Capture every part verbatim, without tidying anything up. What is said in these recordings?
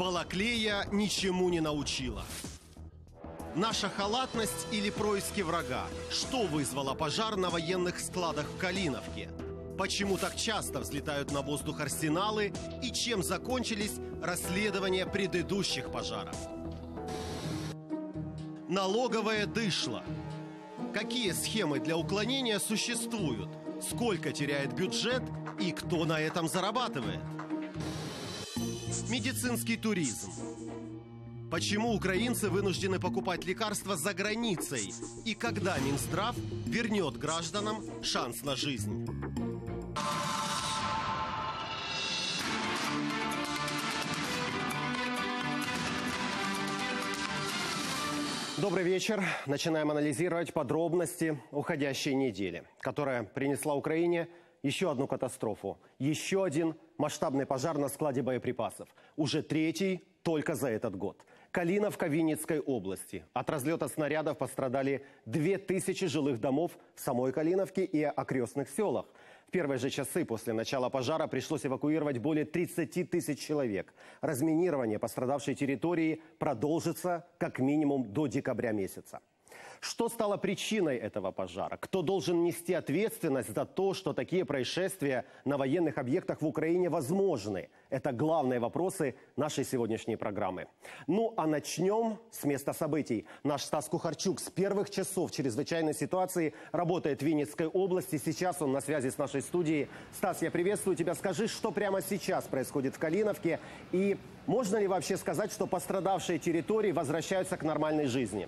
Балаклея ничему не научила. Наша халатность или происки врага? Что вызвало пожар на военных складах в Калиновке? Почему так часто взлетают на воздух арсеналы? И чем закончились расследования предыдущих пожаров? Налоговая дышла. Какие схемы для уклонения существуют? Сколько теряет бюджет и кто на этом зарабатывает? Медицинский туризм. Почему украинцы вынуждены покупать лекарства за границей? И когда Минздрав вернет гражданам шанс на жизнь? Добрый вечер. Начинаем анализировать подробности уходящей недели, которая принесла Украине еще одну катастрофу. Еще один масштабный пожар на складе боеприпасов. Уже третий только за этот год. Калиновка Винницкой области. От разлета снарядов пострадали две тысячи жилых домов в самой Калиновке и окрестных селах. В первые же часы после начала пожара пришлось эвакуировать более тридцати тысяч человек. Разминирование пострадавшей территории продолжится как минимум до декабря месяца. Что стало причиной этого пожара? Кто должен нести ответственность за то, что такие происшествия на военных объектах в Украине возможны? Это главные вопросы нашей сегодняшней программы. Ну а начнем с места событий. Наш Стас Кухарчук с первых часов чрезвычайной ситуации работает в Винницкой области. Сейчас он на связи с нашей студией. Стас, я приветствую тебя. Скажи, что прямо сейчас происходит в Калиновке? И можно ли вообще сказать, что пострадавшие территории возвращаются к нормальной жизни?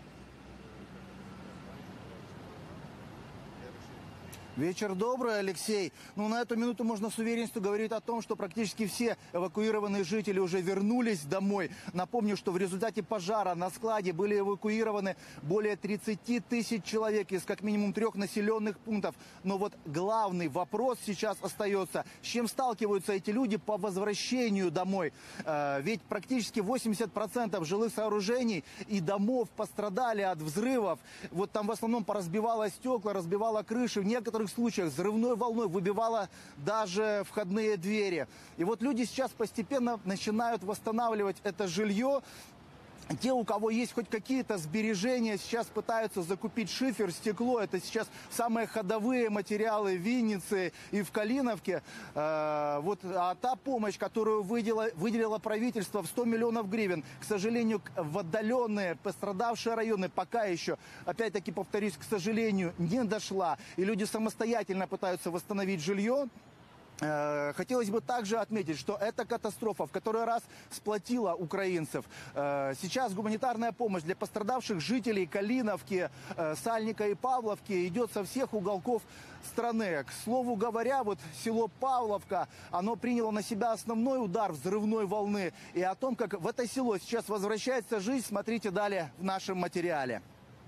Вечер добрый, Алексей. Ну, на эту минуту можно с уверенностью говорить о том, что практически все эвакуированные жители уже вернулись домой. Напомню, что в результате пожара на складе были эвакуированы более тридцати тысяч человек из как минимум трех населенных пунктов. Но вот главный вопрос сейчас остается, с чем сталкиваются эти люди по возвращению домой. Э, ведь практически восемьдесят процентов жилых сооружений и домов пострадали от взрывов. Вот там в основном поразбивало стекла, разбивало крыши. В некоторых В случаях взрывной волной выбивало даже входные двери. И вот люди сейчас постепенно начинают восстанавливать это жилье. Те, у кого есть хоть какие-то сбережения, сейчас пытаются закупить шифер, стекло. Это сейчас самые ходовые материалы в Виннице и в Калиновке. Э, вот, а та помощь, которую выделило, выделило правительство в сто миллионов гривен, к сожалению, в отдаленные, пострадавшие районы пока еще, опять-таки повторюсь, к сожалению, не дошла. И люди самостоятельно пытаются восстановить жилье. Хотелось бы также отметить, что эта катастрофа в который раз сплотила украинцев. Сейчас гуманитарная помощь для пострадавших жителей Калиновки, Сальника и Павловки идет со всех уголков страны. К слову говоря, вот село Павловка, оно приняло на себя основной удар взрывной волны. И о том, как в это село сейчас возвращается жизнь, смотрите далее в нашем материале.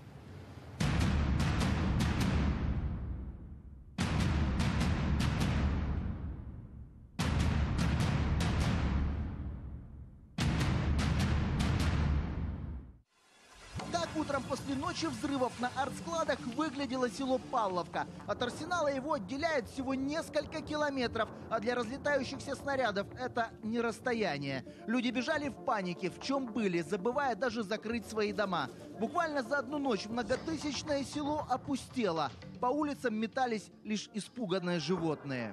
Утром после ночи взрывов на артскладах выглядело село Павловка. От арсенала его отделяет всего несколько километров, а для разлетающихся снарядов это не расстояние. Люди бежали в панике, в чем были, забывая даже закрыть свои дома. Буквально за одну ночь многотысячное село опустело. По улицам метались лишь испуганные животные.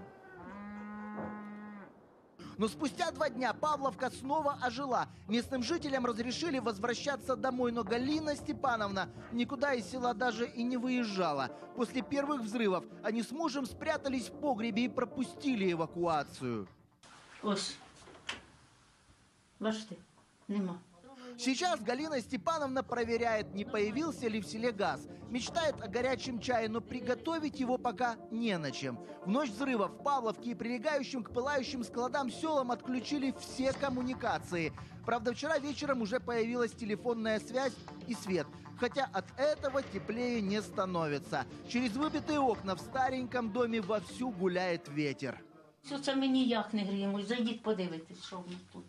Но спустя два дня Павловка снова ожила. Местным жителям разрешили возвращаться домой, но Галина Степановна никуда из села даже и не выезжала. После первых взрывов они с мужем спрятались в погребе и пропустили эвакуацию. Ось. Бачите, нема. Сейчас Галина Степановна проверяет, не появился ли в селе газ. Мечтает о горячем чае, но приготовить его пока не на чем. В ночь взрывов в Павловке и прилегающим к пылающим складам селам отключили все коммуникации. Правда, вчера вечером уже появилась телефонная связь и свет. Хотя от этого теплее не становится. Через выбитые окна в стареньком доме вовсю гуляет ветер. Все це ми ніяк не гріємо. Зайдіть, подивитесь, що в нас тут.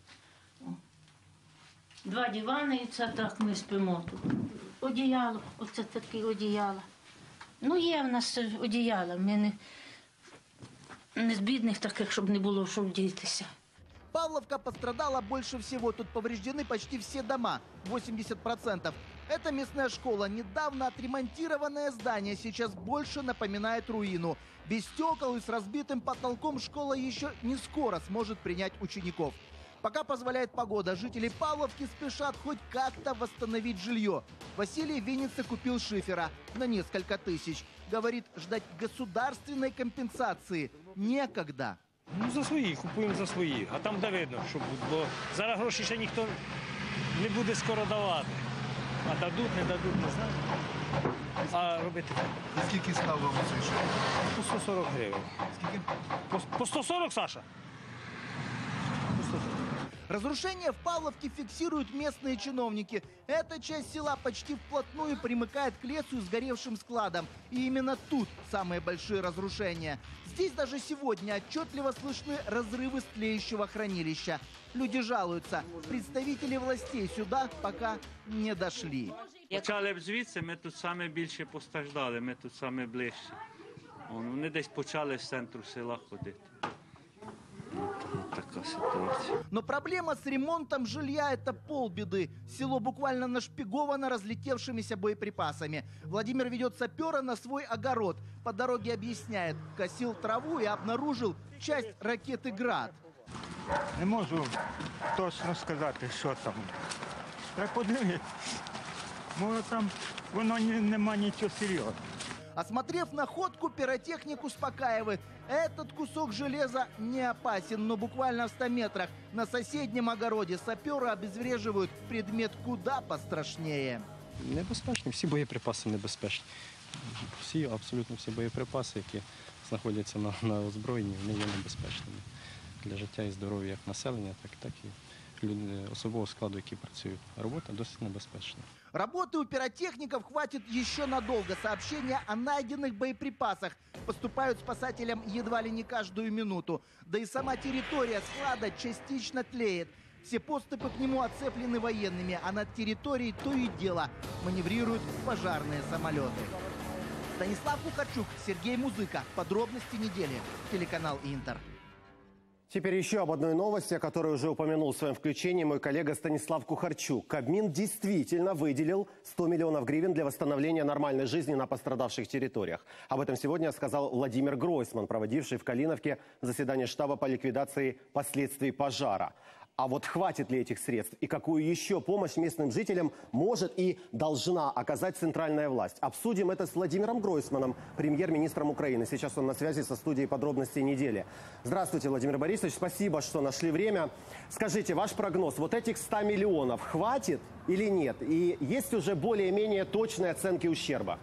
Два дивани, і це так ми спимо тут. Одіяло, оце таке одіяло. Ну, є в нас одіяло, ми не, не з бідних таких, щоб не було що вдітися. Павловка пострадала больше всего. Тут повреждены почти все дома, восемьдесят процентов. Это местная школа. Недавно отремонтированное здание сейчас больше напоминает руину. Без стекол и с разбитым потолком школа еще не скоро сможет принять учеников. Пока позволяет погода, жители Павловки спешат хоть как-то восстановить жилье. Василий в Виннице купил шифера на несколько тысяч. Говорит, ждать государственной компенсации некогда. Ну, за свої, купуємо за свої. А там де видно, що буде. Бо зараз гроші ще ніхто не буде скоро давати. А дадуть, не дадуть, не знаю. А робити так. Скільки став вам цей шифер? По сто сорок гривень. Скільки? По, по сто сорок, Саша? По сто сорок. Разрушения в Павловке фиксируют местные чиновники. Эта часть села почти вплотную примыкает к лесу и сгоревшим складам. И именно тут самые большие разрушения. Здесь даже сегодня отчетливо слышны разрывы с тлеющего хранилища. Люди жалуются. Представители властей сюда пока не дошли. Почали б звідси, ми тут саме більше постраждали, ми тут саме ближче. Вони десь почали з центру села ходити. Така ситуація. Но проблема с ремонтом жилья – это полбеды. Село буквально нашпиговано разлетевшимися боеприпасами. Владимир ведет сапера на свой огород. По дороге объясняет, косил траву и обнаружил часть ракеты «Град». Не можу точно сказати, що там. Треба подивитися. Може там воно ні- нема нічого серйозного. Осмотрев находку, пиротехник успокаивает. Этот кусок железа не опасен, но буквально в ста метрах на соседнем огороде саперы обезвреживают предмет куда пострашнее. Небезпечні, всі боєприпаси небезпечні. Всі, абсолютно всі боєприпаси, які знаходяться на, на озброєнні, вони є небезпечними для життя і здоров'я як населення, так, так і люди, особового складу, які працюють. Робота досить небезпечна. Работы у пиротехников хватит еще надолго. Сообщения о найденных боеприпасах поступают спасателям едва ли не каждую минуту. Да и сама территория склада частично тлеет. Все подступы к нему оцеплены военными, а над территорией то и дело маневрируют пожарные самолеты. Станислав Кухарчук, Сергей Музыка. Подробности недели. Телеканал «Интер». Теперь еще об одной новости, о которой уже упомянул в своем включении мой коллега Станислав Кухарчук. Кабмин действительно выделил сто миллионов гривен для восстановления нормальной жизни на пострадавших территориях. Об этом сегодня сказал Владимир Гройсман, проводивший в Калиновке заседание штаба по ликвидации последствий пожара. А вот хватит ли этих средств и какую еще помощь местным жителям может и должна оказать центральная власть? Обсудим это с Владимиром Гройсманом, премьер-министром Украины. Сейчас он на связи со студией «Подробностей недели». Здравствуйте, Владимир Борисович. Спасибо, что нашли время. Скажите, ваш прогноз, вот этих ста миллионов хватит или нет? И есть уже более-менее точные оценки ущерба?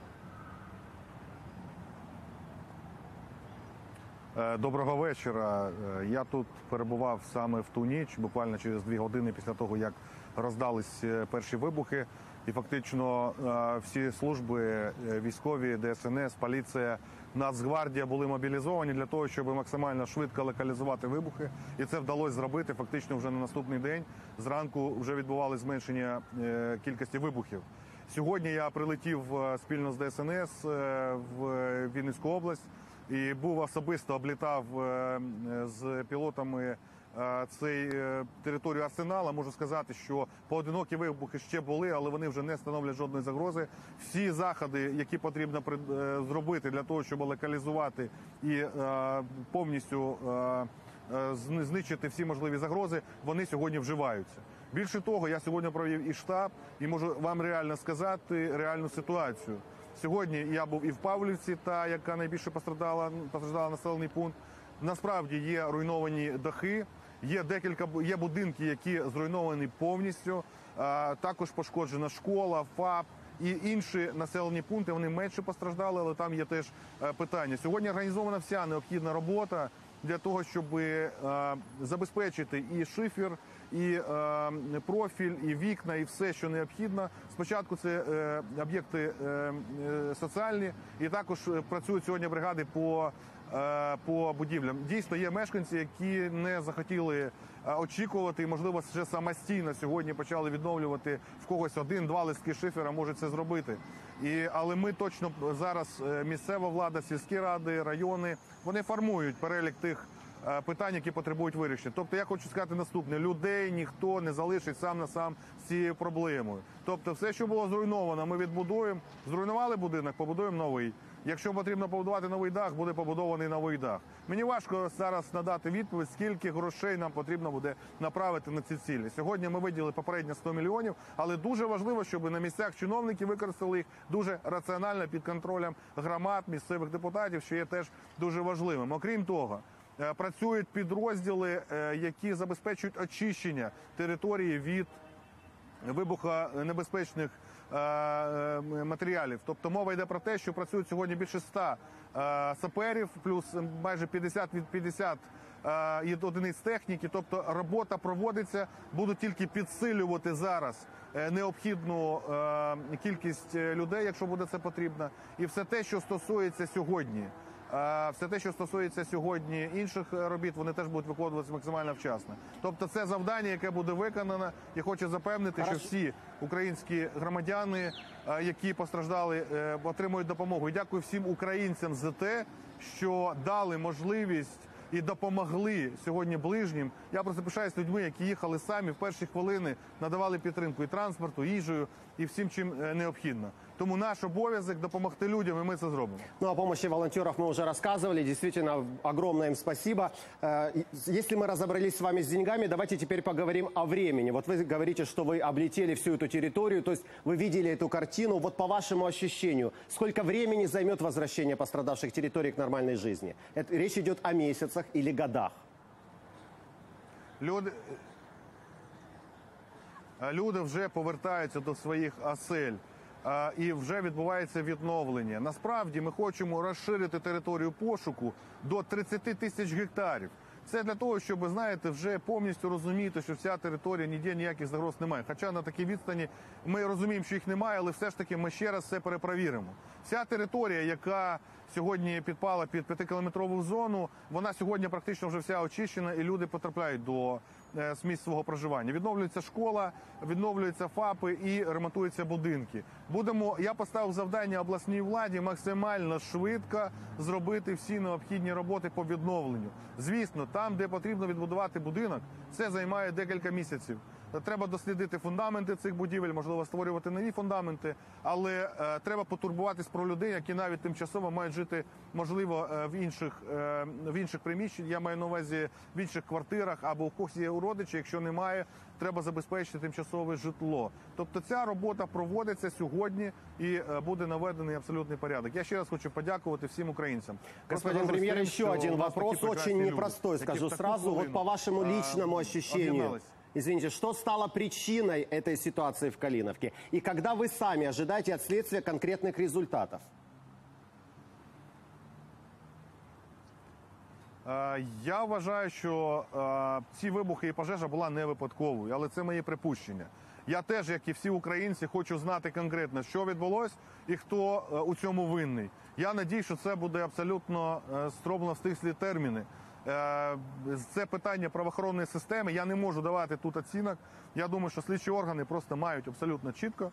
Доброго вечора. Я тут перебував саме в ту ніч, буквально через дві години після того, як роздались перші вибухи. І фактично всі служби військові, Де Ес Ен Ес, поліція, Нацгвардія були мобілізовані для того, щоб максимально швидко локалізувати вибухи. І це вдалося зробити фактично вже на наступний день. Зранку вже відбувалося зменшення кількості вибухів. Сьогодні я прилетів спільно з Де Ес Ен Ес в Вінницьку область. І був особисто облітав з пілотами цей територію Арсенала. Можу сказати, що поодинокі вибухи ще були, але вони вже не становлять жодної загрози. Всі заходи, які потрібно зробити для того, щоб локалізувати і повністю знищити всі можливі загрози, вони сьогодні вживаються. Більше того, я сьогодні провів і штаб, і можу вам реально сказати реальну ситуацію. Сьогодні я був і в Павлівці, та яка найбільше постраждала, постраждала населений пункт. Насправді є руйновані дахи, є декілька є будинки, які зруйновані повністю. А, також пошкоджена школа, ФАП і інші населені пункти. Вони менше постраждали, але там є теж питання. Сьогодні організована вся необхідна робота для того, щоб е, забезпечити і шифер, і е, профіль, і вікна, і все, що необхідно. Спочатку це е, об'єкти е, е, соціальні, і також працюють сьогодні бригади по, е, по будівлям. Дійсно, є мешканці, які не захотіли очікувати, і, можливо, вже самостійно сьогодні почали відновлювати в когось один-два листки шифера, може це зробити. І, але ми точно зараз, місцева влада, сільські ради, райони, вони формують перелік тих е, питань, які потребують вирішення. Тобто я хочу сказати наступне: людей ніхто не залишить сам на сам з цією проблемою. Тобто все, що було зруйновано, ми відбудуємо. Зруйнували будинок, побудуємо новий. Якщо потрібно побудувати новий дах, буде побудований новий дах. Мені важко зараз надати відповідь, скільки грошей нам потрібно буде направити на ці цілі. Сьогодні ми виділили попередньо сто мільйонів, але дуже важливо, щоб на місцях чиновники використали їх дуже раціонально під контролем громад, місцевих депутатів, що є теж дуже важливим. Окрім того, працюють підрозділи, які забезпечують очищення території від вибухонебезпечних матеріалів. Тобто мова йде про те, що працюють сьогодні більше ста саперів, плюс майже п'ятдесят від п'ятдесят одиниць техніки. Тобто робота проводиться, будуть тільки підсилювати зараз необхідну кількість людей, якщо буде це потрібно. І все те, що стосується сьогодні, все те, що стосується сьогодні інших робіт, вони теж будуть виконуватися максимально вчасно. Тобто це завдання, яке буде виконано, і хочу запевнити, що всі українські громадяни, які постраждали, отримують допомогу. І дякую всім українцям за те, що дали можливість і допомогли сьогодні ближнім. Я просто пишаюсь людьми, які їхали самі в перші хвилини, надавали підтримку і транспорту, їжею, і всім, чим необхідно. Тому наш обов'язок допомогти людям, и мы это сделаем. Ну, о помощи волонтеров мы уже рассказывали. Действительно, огромное им спасибо. Если мы разобрались с вами с деньгами, давайте теперь поговорим о времени. Вот вы говорите, что вы облетели всю эту территорию, то есть вы видели эту картину. Вот по вашему ощущению, сколько времени займет возвращение пострадавших территорий к нормальной жизни? Это, речь идет о месяцах или годах? Люди, люди вже повертаються до своїх осель. І вже відбувається відновлення. Насправді ми хочемо розширити територію пошуку до тридцяти тисяч гектарів. Це для того, щоб, знаєте, вже повністю розуміти, що вся територія, ніде ніяких загроз немає. Хоча на такій відстані ми розуміємо, що їх немає, але все ж таки ми ще раз все перепровіримо. Вся територія, яка сьогодні підпала під п'ятикілометрову зону, вона сьогодні практично вже вся очищена, і люди потрапляють до місць свого проживання. Відновлюється школа, відновлюються ФАПи і ремонтуються будинки. Будемо, я поставив завдання обласній владі максимально швидко зробити всі необхідні роботи по відновленню. Звісно, там, де потрібно відбудувати будинок, це займає декілька місяців. Треба дослідити фундаменти цих будівель, можливо, створювати нові фундаменти, але е, треба потурбуватись про людей, які навіть тимчасово мають жити, можливо, в інших, е, в інших приміщеннях, я маю на увазі в інших квартирах або у когось є родичі, якщо немає, треба забезпечити тимчасове житло. Тобто ця робота проводиться сьогодні і е, буде наведений абсолютний порядок. Я ще раз хочу подякувати всім українцям. Господин премьер, еще один вопрос, очень непростой, скажу сразу, вот по вашему личному ощущению. Извините, что стало причиной этой ситуации в Калиновке? И когда вы сами ожидаете от следствия конкретных результатов? Я вважаю, що ці вибухи і пожежа була не випадковою, але це мої припущення. Я теж, як і всі українці, хочу знати конкретно, що відбулося і хто у цьому винний. Я надію, що це буде абсолютно строблено в стислі терміни. Це питання правоохоронної системи. Я не можу давати тут оцінок. Я думаю, що слідчі органи просто мають абсолютно чітко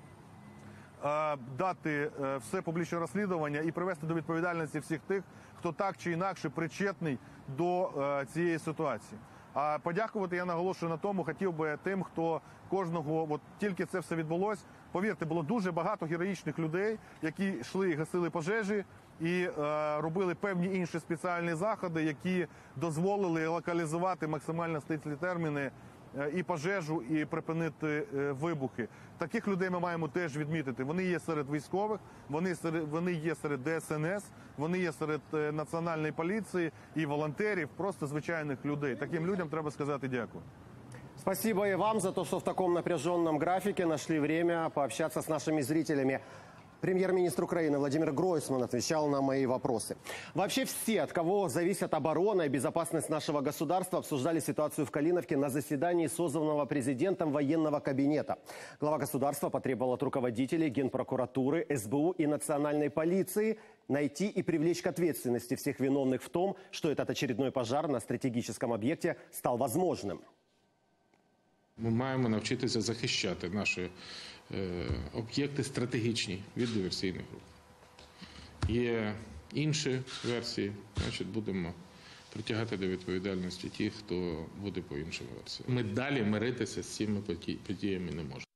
дати все публічне розслідування і привести до відповідальності всіх тих, хто так чи інакше причетний до цієї ситуації. А подякувати, я наголошую на тому, хотів би тим, хто кожного, от тільки це все відбулось, повірте, було дуже багато героїчних людей, які йшли і гасили пожежі, і е, робили певні інші спеціальні заходи, які дозволили локалізувати максимально стислі терміни е, і пожежу, і припинити е, вибухи. Таких людей ми маємо теж відмітити. Вони є серед військових, вони, серед, вони є серед Де Ес Ен Ес, вони є серед е, національної поліції і волонтерів, просто звичайних людей. Таким людям треба сказати дякую. Спасибо и вам за то, что в таком напряженном графике нашли время пообщаться с нашими зрителями. Премьер-министр Украины Владимир Гройсман отвечал на мои вопросы. Вообще все, от кого зависит оборона и безопасность нашего государства, обсуждали ситуацию в Калиновке на заседании созванного президентом военного кабинета. Глава государства потребовал от руководителей Генпрокуратуры, Эс Бэ У и национальной полиции найти и привлечь к ответственности всех виновных в том, что этот очередной пожар на стратегическом объекте стал возможным. Ми маємо навчитися захищати наші е, об'єкти стратегічні від диверсійних груп. Є інші версії, значить будемо притягати до відповідальності тих, хто буде по іншим версіям. Ми далі миритися з цими подіями не можемо.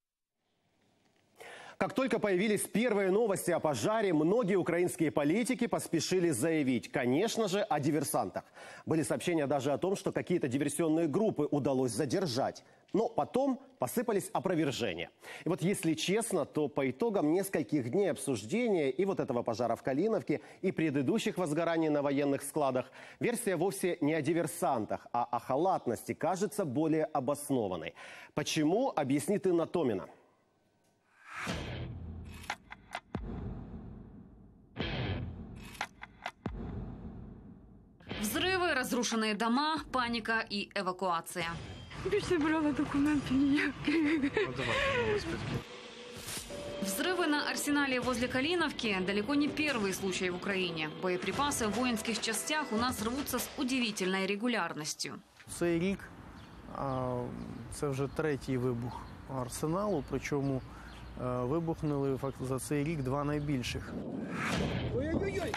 Как только появились первые новости о пожаре, многие украинские политики поспешили заявить, конечно же, о диверсантах. Были сообщения даже о том, что какие-то диверсионные группы удалось задержать. Но потом посыпались опровержения. И вот если честно, то по итогам нескольких дней обсуждения и вот этого пожара в Калиновке, и предыдущих возгораний на военных складах, версия вовсе не о диверсантах, а о халатности кажется более обоснованной. Почему, объяснит Инна Томина. Взрывы, разрушенные дома, паника и эвакуация. Більше брала документи ніякі. Взрывы на арсенале возле Калиновки – далеко не первый случай в Украине. Боеприпасы в воинских частях у нас рвутся с удивительной регулярностью. Цей рік це вже третій вибух арсеналу, причому вибухнули за цей рік два найбільших. Ой-ой-ой!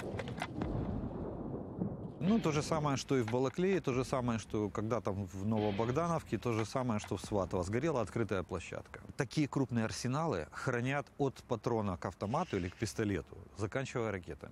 Ну, то же самое, что и в Балаклее, то же самое, что когда там в Новобогдановке, то же самое, что в Сватово. Сгорела открытая площадка. Такие крупные арсеналы хранят от патрона к автомату или к пистолету, заканчивая ракетами.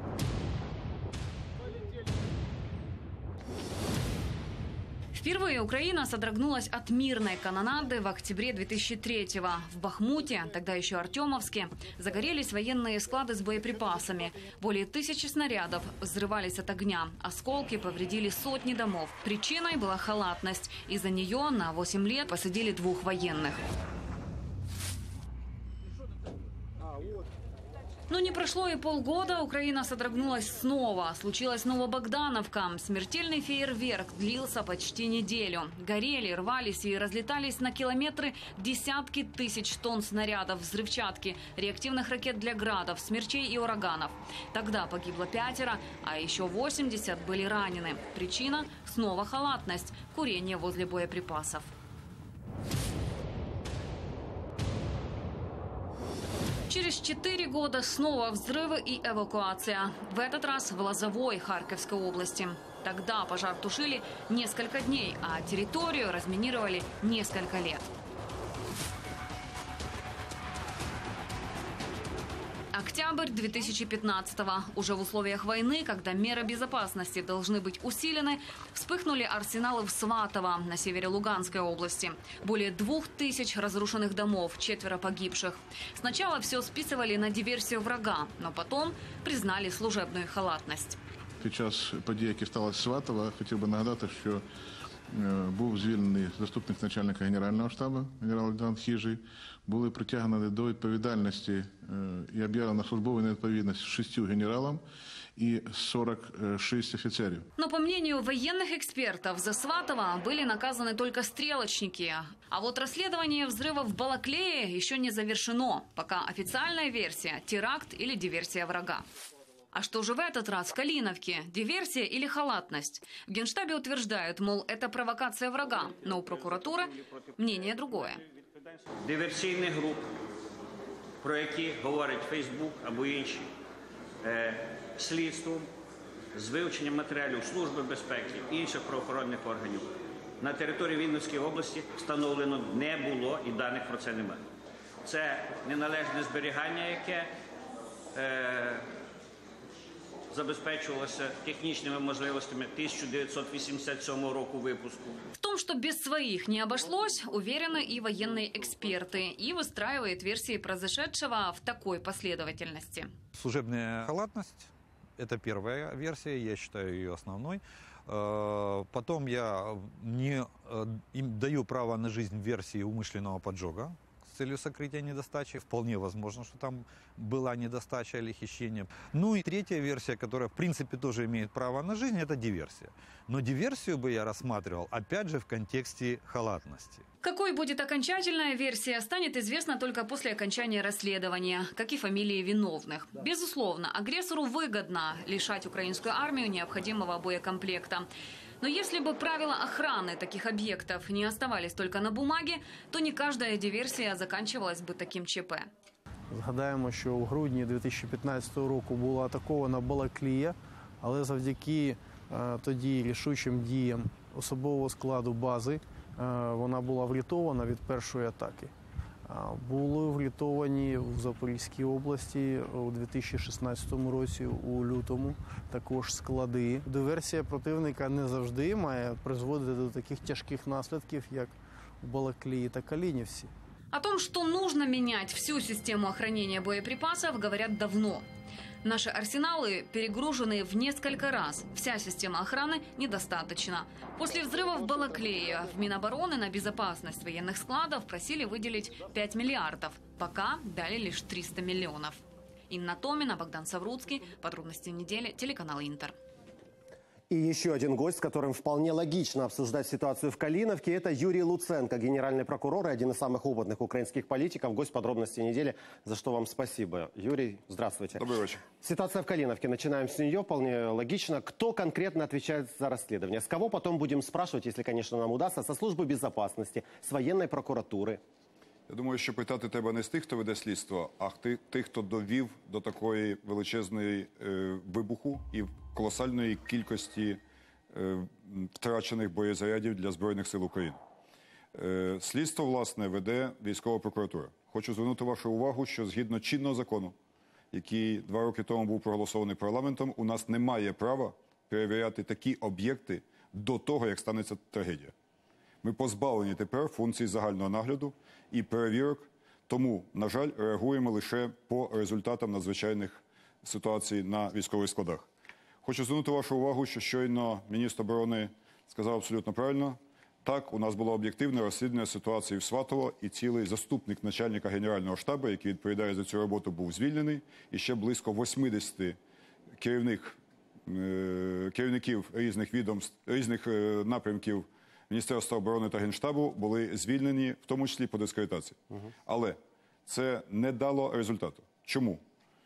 Впервые Украина содрогнулась от мирной канонады в октябре две тысячи третьего. В Бахмуте, тогда еще Артемовске, загорелись военные склады с боеприпасами. Более тысячи снарядов взрывались от огня. Осколки повредили сотни домов. Причиной была халатность. Из-за нее на восемь лет посадили двух военных. Но не прошло и полгода, Украина содрогнулась снова. Случилась Новобогдановка. Смертельный фейерверк длился почти неделю. Горели, рвались и разлетались на километры десятки тысяч тонн снарядов, взрывчатки, реактивных ракет для градов, смерчей и ураганов. Тогда погибло пятеро, а еще восемьдесят были ранены. Причина – снова халатность, курение возле боеприпасов. Через четыре года снова взрывы и эвакуация. В этот раз в Лозовой Харьковской области. Тогда пожар тушили несколько дней, а территорию разминировали несколько лет. Октябрь две тысячи пятнадцатого. Уже в условиях войны, когда меры безопасности должны быть усилены, вспыхнули арсеналы в Сватово на севере Луганской области. Более двух тысяч разрушенных домов, четверо погибших. Сначала все списывали на диверсию врага, но потом признали служебную халатность. Під час подій, які сталося в Сватово, хотів би нагадати, що був звільнений заступник начальника Генерального штабу, генерал-лейтенант Хижий. Були притягнені до відповідальності і об'явлена службова невідповідність шістю генералам и сорок шесть офицеров. Но по мнению военных экспертов, за Сватово были наказаны только стрелочники. А вот расследование взрыва в Балаклее еще не завершено. Пока официальная версия – теракт или диверсия врага. А что же в этот раз в Калиновке? Диверсия или халатность? В Генштабе утверждают, мол, это провокация врага. Но у прокуратуры мнение другое. Диверсійних груп, про які говорить Фейсбук або інші, слідством з вивченням матеріалів Служби безпеки і інших правоохоронних органів на території Вінницької області встановлено не було і даних про це немає. Це неналежне зберігання, яке е, забезпечивалось техническими возможностями тысяча девятьсот восемьдесят седьмого року выпуску. В том, что без своих не обошлось, уверены и военные эксперты, и выстраивают версии произошедшего в такой последовательности. Служебная халатность – это первая версия, я считаю ее основной. Потом я не им даю право на жизнь версии умышленного поджога с целью сокрытия недостачи. Вполне возможно, что там была недостача или хищение. Ну и третья версия, которая в принципе тоже имеет право на жизнь, это диверсия. Но диверсию бы я рассматривал опять же в контексте халатности. Какой будет окончательная версия, станет известно только после окончания расследования, как и фамилии виновных. Безусловно, агрессору выгодно лишать украинскую армию необходимого боекомплекта. Но если бы правила охраны таких объектов не оставались только на бумаге, то не каждая диверсия заканчивалась бы таким ЧП. Згадаємо, що в грудні дві тисячі п'ятнадцятого року була атакована Балаклія, але завдяки тоді рішучим діям особового складу бази вона була врятована від першої атаки. Були врятовані в Запорізькій області у дві тисячі шістнадцятому році, у лютому, також склади. Диверсія противника не завжди має призводити до таких тяжких наслідків, як у Балаклії та Калинівці. О том, что нужно менять всю систему охранения боеприпасов, говорят давно. Наши арсеналы перегружены в несколько раз. Вся система охраны недостаточна. После взрыва в Балаклее в Минобороны на безопасность военных складов просили выделить пять миллиардов. Пока дали лишь триста миллионов. Инна Томина, Богдан Савруцкий. Подробности недели. Телеканал Интер. И еще один гость, с которым вполне логично обсуждать ситуацию в Калиновке, это Юрий Луценко, генеральный прокурор и один из самых опытных украинских политиков. Гость подробностей недели, за что вам спасибо. Юрий, здравствуйте. Добрый вечер. Ситуация в Калиновке. Начинаем с нее, вполне логично. Кто конкретно отвечает за расследование? С кого потом будем спрашивать, если, конечно, нам удастся? Со службы безопасности, с военной прокуратуры? Я думаю, що питати треба не з тих, хто веде слідство, а тих, хто довів до такої величезної е, вибуху і колосальної кількості е, втрачених боєзарядів для Збройних сил України. Е, слідство, власне, веде військова прокуратура. Хочу звернути вашу увагу, що згідно чинного закону, який два роки тому був проголосований парламентом, у нас немає права перевіряти такі об'єкти до того, як станеться трагедія. Ми позбавлені тепер функцій загального нагляду і перевірок, тому, на жаль, реагуємо лише по результатам надзвичайних ситуацій на військових складах. Хочу звернути вашу увагу, що щойно міністр оборони сказав абсолютно правильно. Так, у нас було об'єктивне розслідування ситуації в Сватово, і цілий заступник начальника Генерального штабу, який відповідає за цю роботу, був звільнений, і ще близько восьмидесяти керівних, е, керівників різних відомств, різних е, напрямків Міністерства оборони та Генштабу були звільнені, в тому числі по дискредитації. Угу. Але це не дало результату. Чому?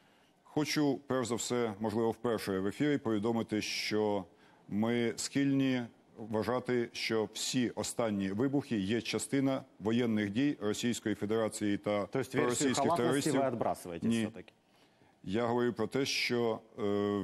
Хочу, перш за все, можливо, вперше в ефірі повідомити, що ми схильні вважати, що всі останні вибухи є частина воєнних дій Російської Федерації та проросійських терористів. Ви відбрасуєте все-таки? Я говорю про те, що е,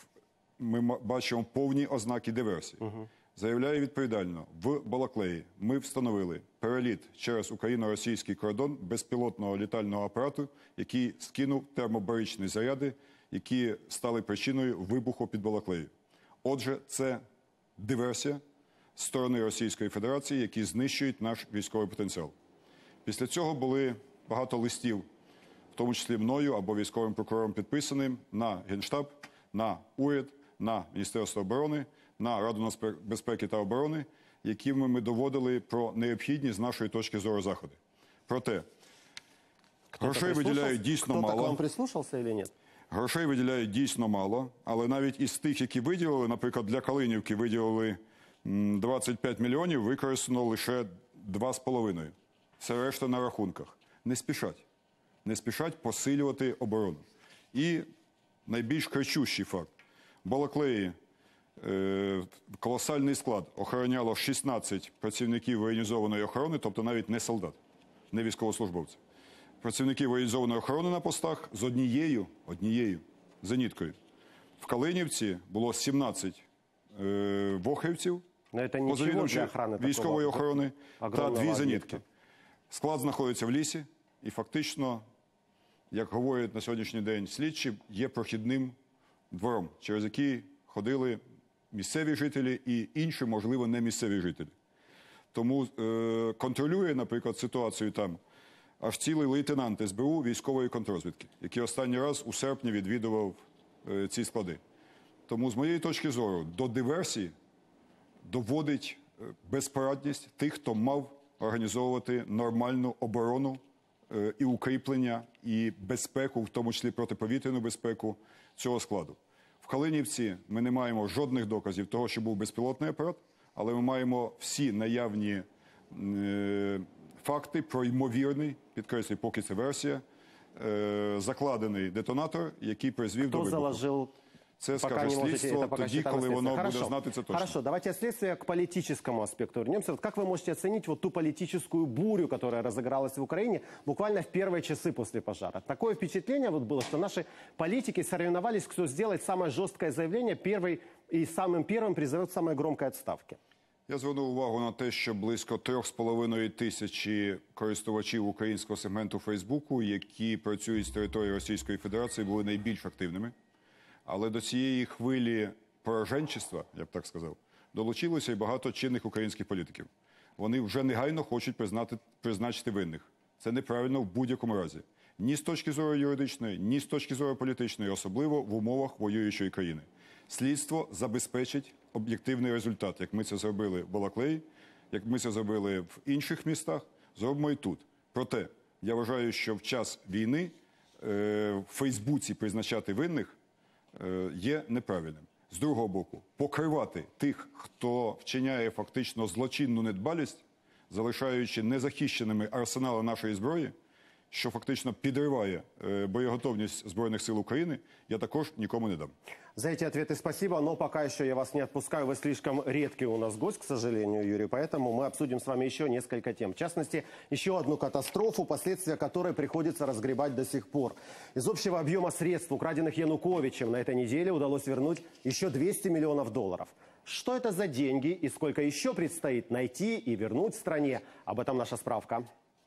ми бачимо повні ознаки диверсії. Угу. Заявляю відповідально, в Балаклеї ми встановили переліт через україно-російський кордон безпілотного літального апарату, який скинув термобаричні заряди, які стали причиною вибуху під Балаклеєю. Отже, це диверсія з сторони Російської Федерації, які знищують наш військовий потенціал. Після цього були багато листів, в тому числі мною або військовим прокурором підписаним на Генштаб, на уряд, на Міністерство оборони, на Раду безпеки та оборони, якими ми доводили про необхідність з нашої точки зору заходи. Проте, грошей виділяють дійсно мало. Хто-то к вам прислушався чи ні? Грошей виділяють дійсно мало, але навіть із тих, які виділили, наприклад, для Калинівки виділили двадцять п'ять мільйонів, використано лише два з половиною. Все решта на рахунках. Не спішать. Не спішать посилювати оборону. І найбільш кричущий факт. В Балаклеї е, колосальний склад охороняло шістнадцять працівників воєнізованої охорони, тобто навіть не солдат, не військовослужбовці. Працівників воєнізованої охорони на постах з однією, однією зеніткою. В Калинівці було сімнадцять е, вохрівців, позавідувачів військової охорони та дві зенітки. Склад знаходиться в лісі і фактично, як говорять на сьогоднішній день слідчі, є прохідним двором, через який ходили місцеві жителі і інші, можливо, не місцеві жителі. Тому е, контролює, наприклад, ситуацію там аж цілий лейтенант ес бе у військової контррозвідки, який останній раз у серпні відвідував е, ці склади. Тому, з моєї точки зору, до диверсії доводить безпорадність тих, хто мав організовувати нормальну оборону е, і укріплення, і безпеку, в тому числі протиповітряну безпеку цього складу. В Калинівці ми не маємо жодних доказів того, що був безпілотний апарат, але ми маємо всі наявні е, факти про ймовірний, підкреслюю, поки це версія, е, закладений детонатор, який призвів Хто до вибуху. заложив Це Пока скаже не можете, слідство это пока тоді, считано коли воно следствием. буде Хорошо. знати це точно. Хорошо, давайте от следствия к политическому аспекту вернемся. Вот как вы можете оценить вот ту политическую бурю, которая разыгралась в Украине буквально в первые часы после пожара? Такое впечатление вот было, что наши политики соревновались, кто сделает самое жесткое заявление первый и самым первым призовет самой громкой отставки. Я звернув увагу на те, що близько трьох з половиною тисячі користувачів українського сегменту Фейсбуку, які працюють з території Російської Федерації, були найбільш активними. Але до цієї хвилі пораженчества, я б так сказав, долучилося і багато чинних українських політиків. Вони вже негайно хочуть признати, призначити винних. Це неправильно в будь-якому разі. Ні з точки зору юридичної, ні з точки зору політичної, особливо в умовах воюючої країни. Слідство забезпечить об'єктивний результат, як ми це зробили в Балаклеї, як ми це зробили в інших містах, зробимо і тут. Проте, я вважаю, що в час війни е, в Фейсбуці призначати винних е, є неправильним. З другого боку, покривати тих, хто вчиняє фактично злочинну недбалість, залишаючи незахищеними арсенали нашої зброї, що фактично підриває е, боєготовність Збройних сил України, я також нікому не дам. За эти ответы спасибо, но пока еще я вас не отпускаю. Вы слишком редкий у нас гость, к сожалению, Юрий. Поэтому мы обсудим с вами еще несколько тем. В частности, еще одну катастрофу, последствия которой приходится разгребать до сих пор. Из общего объема средств, украденных Януковичем, на этой неделе удалось вернуть еще двести миллионов долларов. Что это за деньги и сколько еще предстоит найти и вернуть стране? Об этом наша справка.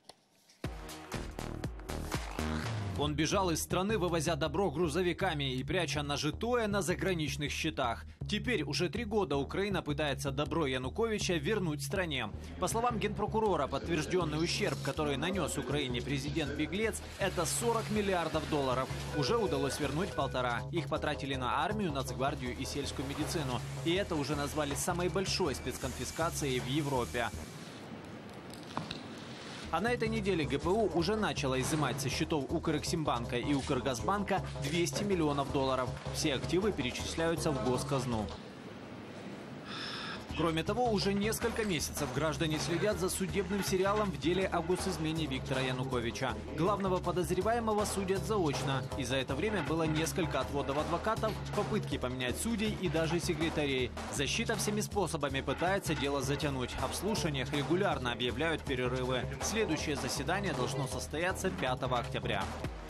Он бежал из страны, вывозя добро грузовиками и пряча нажитое на заграничных счетах. Теперь уже три года Украина пытается добро Януковича вернуть стране. По словам генпрокурора, подтвержденный ущерб, который нанес Украине президент-беглец, это сорок миллиардов долларов. Уже удалось вернуть полтора. Их потратили на армию, нацгвардию и сельскую медицину. И это уже назвали самой большой спецконфискацией в Европе. А на этой неделе ГПУ уже начало изымать со счетов Укрексимбанка и Укргазбанка двести миллионов долларов. Все активы перечисляются в госказну. Кроме того, уже несколько месяцев граждане следят за судебным сериалом в деле о госизмене Виктора Януковича. Главного подозреваемого судят заочно. И за это время было несколько отводов адвокатов, попытки поменять судей и даже секретарей. Защита всеми способами пытается дело затянуть. Об слушаниях регулярно объявляют перерывы. Следующее заседание должно состояться пятого октября.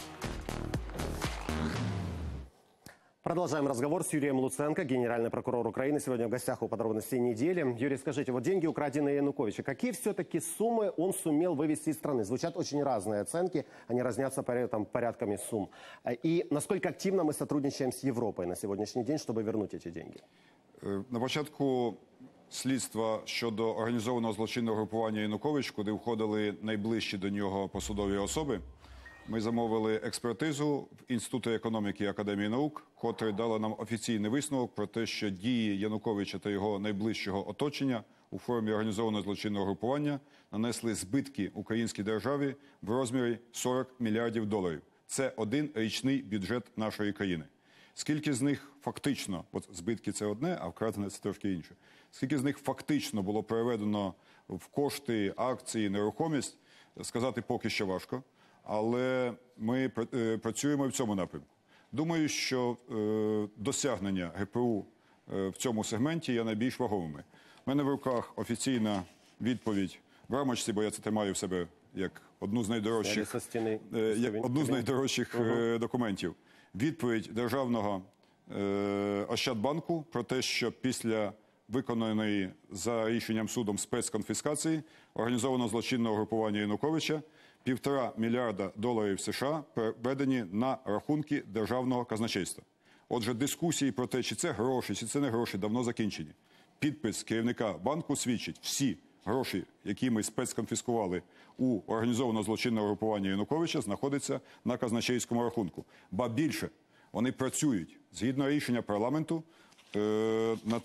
Продолжаем разговор с Юрием Луценко, генеральный прокурор Украины. Сегодня в гостях у подробностей недели. Юрий, скажите, вот деньги, украденные Януковича, какие все-таки суммы он сумел вывести из страны? Звучат очень разные оценки, они разнятся там, порядками сумм. И насколько активно мы сотрудничаем с Европой на сегодняшний день, чтобы вернуть эти деньги? На початку слідства щодо організованого злочинного групування Янукович, куди входили найближчі до нього посадові особи, ми замовили експертизу в Інституті економіки і Академії наук, котре дало нам офіційний висновок про те, що дії Януковича та його найближчого оточення у формі організованого злочинного групування нанесли збитки українській державі в розмірі сорок мільярдів доларів. Це один річний бюджет нашої країни. Скільки з них фактично, от збитки це одне, а вкрадене це трошки інше, скільки з них фактично було переведено в кошти, акції, нерухомість, сказати поки що важко. Але ми працюємо в цьому напрямку. Думаю, що е, досягнення ГПУ е, в цьому сегменті є найбільш вагомими. У мене в руках офіційна відповідь в рамочці, бо я це тримаю в себе як одну з найдорожчих, е, як одну з найдорожчих е, документів. Відповідь Державного е, Ощадбанку про те, що після виконаної за рішенням судом спецконфіскації організованого злочинного групування Януковича півтора мільярда доларів США переведені на рахунки державного казначейства. Отже, дискусії про те, чи це гроші, чи це не гроші, давно закінчені. Підпис керівника банку свідчить, всі гроші, які ми спецконфіскували у організованого злочинного групування Януковича, знаходяться на казначейському рахунку. Ба більше, вони працюють згідно рішення парламенту, е, над,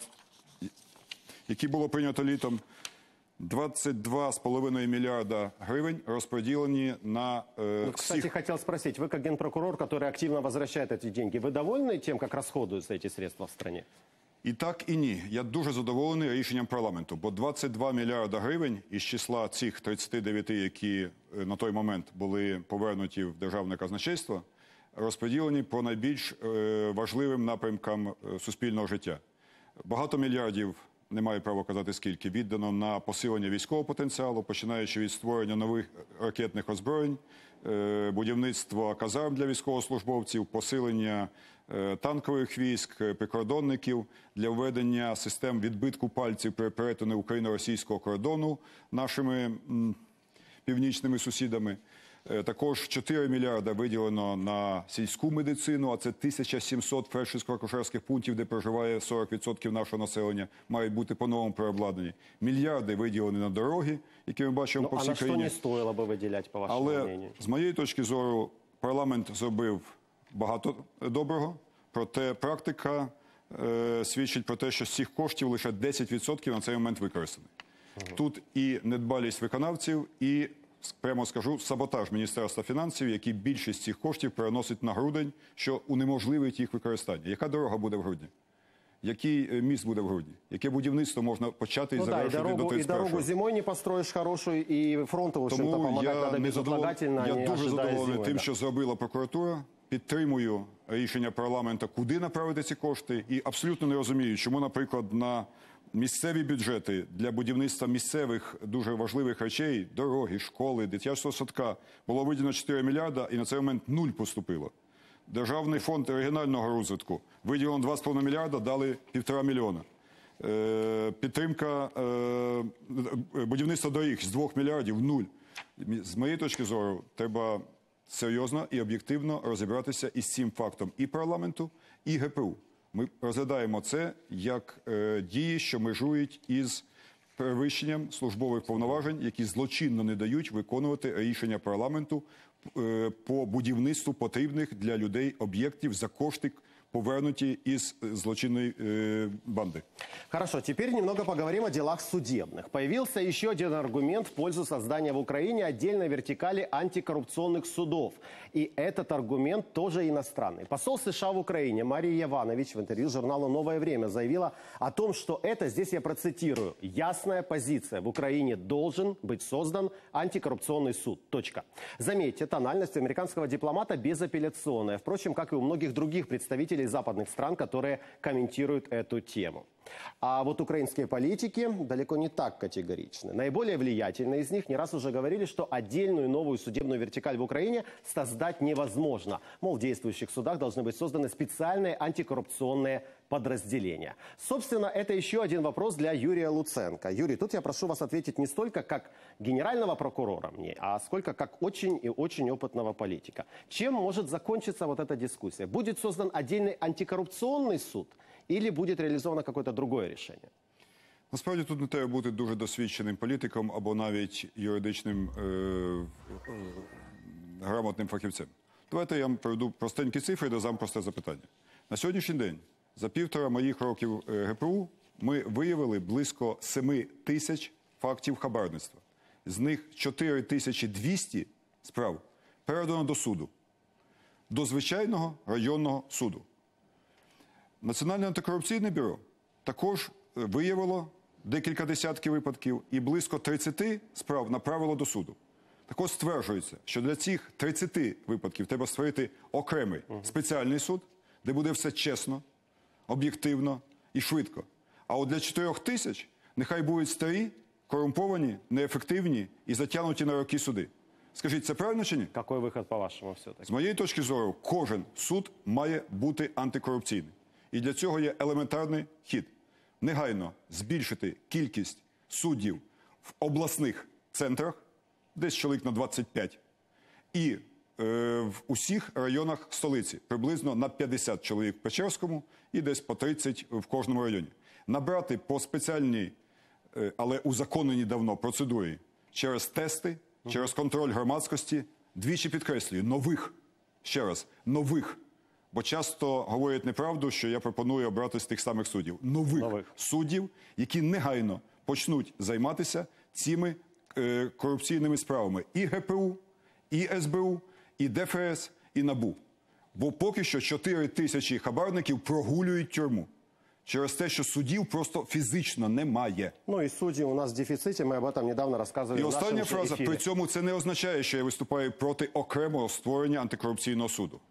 яке було прийнято літом, двадцать два с половиной миллиарда гривен распределены на э, ну, кстати, всех... хотел спросить, вы как генпрокурор, который активно возвращает эти деньги, вы довольны тем, как расходуются эти средства в стране? І так, і ні. Я дуже задоволений рішенням парламенту, бо двадцять два мільярда гривень із числа цих тридцяти дев'яти, які на той момент були повернуті в державне казначейство, розподілені по найбільш е, важливим напрямкам е, суспільного життя. Багато мільярдів, не маю права казати скільки, віддано на посилення військового потенціалу, починаючи від створення нових ракетних озброєнь, е, будівництва казарм для військовослужбовців, посилення е, танкових військ, е, прикордонників, для введення систем відбитку пальців при перетині україно-російського кордону нашими м, північними сусідами. Також чотири мільярди виділено на сільську медицину, а це тисяча сімсот фельдшерсько-акушерських пунктів, де проживає сорок відсотків нашого населення, мають бути по-новому переобладнані. Мільярди виділені на дороги, які ми бачимо ну, по всій а країні. А на що не стоїло би виділяти, по вашому Але, мнению? з моєї точки зору, парламент зробив багато доброго, проте практика е, свідчить про те, що з цих коштів лише десять відсотків на цей момент використані. Угу. Тут і недбалість виконавців, і прямо скажу, саботаж Міністерства фінансів, який більшість цих коштів переносить на грудень, що унеможливить їх використання. Яка дорога буде в грудні? Який міст буде в грудні? Яке будівництво можна почати і ну, завершити да, и дорогу, до тридцять першого? И дорогу зимой не построишь хорошую, и фронту, в общем-то, помогать надо безотлагательно, Я не дуже задоволений зимой, тим, да. що зробила прокуратура. Підтримую рішення парламенту, куди направити ці кошти. І абсолютно не розумію, чому, наприклад, на місцеві бюджети для будівництва місцевих дуже важливих речей, дороги, школи, дитячого садка, було виділено чотири мільярда і на цей момент нуль поступило. Державний фонд регіонального розвитку виділено два з половиною мільярда, дали півтора мільйона. Е, підтримка е, будівництва доріг з двох мільярдів – нуль. З моєї точки зору, треба серйозно і об'єктивно розібратися із цим фактом і парламенту, і ГПУ. Ми розглядаємо це як е, дії, що межують із перевищенням службових повноважень, які злочинно не дають виконувати рішення парламенту е, по будівництву потрібних для людей об'єктів за кошти, повернуті из злочинной э, банды. Хорошо, теперь немного поговорим о делах судебных. Появился еще один аргумент в пользу создания в Украине отдельной вертикали антикоррупционных судов. И этот аргумент тоже иностранный. Посол США в Украине Мария Яванович в интервью журналу «Новое время» заявила о том, что это, здесь я процитирую, «ясная позиция. В Украине должен быть создан антикоррупционный суд». Точка. Заметьте, тональность американского дипломата безапелляционная. Впрочем, как и у многих других представителей западных стран, которые комментируют эту тему. А вот украинские политики далеко не так категоричны. Наиболее влиятельные из них не раз уже говорили, что отдельную новую судебную вертикаль в Украине создать невозможно. Мол, в действующих судах должны быть созданы специальные антикоррупционные подразделения. Собственно, это еще один вопрос для Юрия Луценко. Юрий, тут я прошу вас ответить не столько как генерального прокурора мне, а сколько как очень и очень опытного политика. Чем может закончиться вот эта дискуссия? Будет создан отдельный антикоррупционный суд или будет реализовано какое-то другое рішення? Насправді тут не треба бути дуже досвідченим політиком або навіть юридичним е, е, грамотним фахівцем. Давайте я вам приведу простенькі цифри і дам просте запитання. На сьогоднішній день, за півтора моїх років ГПУ, ми виявили близько семи тисяч фактів хабарництва. З них чотири тисячі двісті справ передано до суду. До звичайного районного суду. Національне антикорупційне бюро також виявило декілька десятків випадків і близько тридцяти справ направило до суду. Також стверджується, що для цих тридцяти випадків треба створити окремий спеціальний суд, де буде все чесно, об'єктивно і швидко. А от для чотирьох тисяч нехай будуть старі, корумповані, неефективні і затягнуті на роки суди. Скажіть, це правильно чи ні? Який вихід, по-вашому, все-таки? З моєї точки зору, кожен суд має бути антикорупційний. І для цього є елементарний хід. Негайно збільшити кількість суддів в обласних центрах, десь чоловік на двадцять п'ять, і е, в усіх районах столиці, приблизно на п'ятдесят чоловік в Печерському і десь по тридцять в кожному районі. Набрати по спеціальній, е, але узаконеній давно процедурі, через тести, через контроль громадськості, двічі підкреслюю, нових, ще раз, нових. Бо часто говорять неправду, що я пропоную обрати з тих самих суддів. Нових, Нових. суддів, які негайно почнуть займатися цими е, корупційними справами. І ГПУ, і СБУ, і ДФС, і НАБУ. Бо поки що чотири тисячі хабарників прогулюють тюрму. Через те, що суддів просто фізично немає. Ну і судді у нас в дефіциті, ми об этом недавно розказували. І остання фраза, при цьому це не означає, що я виступаю проти окремого створення антикорупційного суду.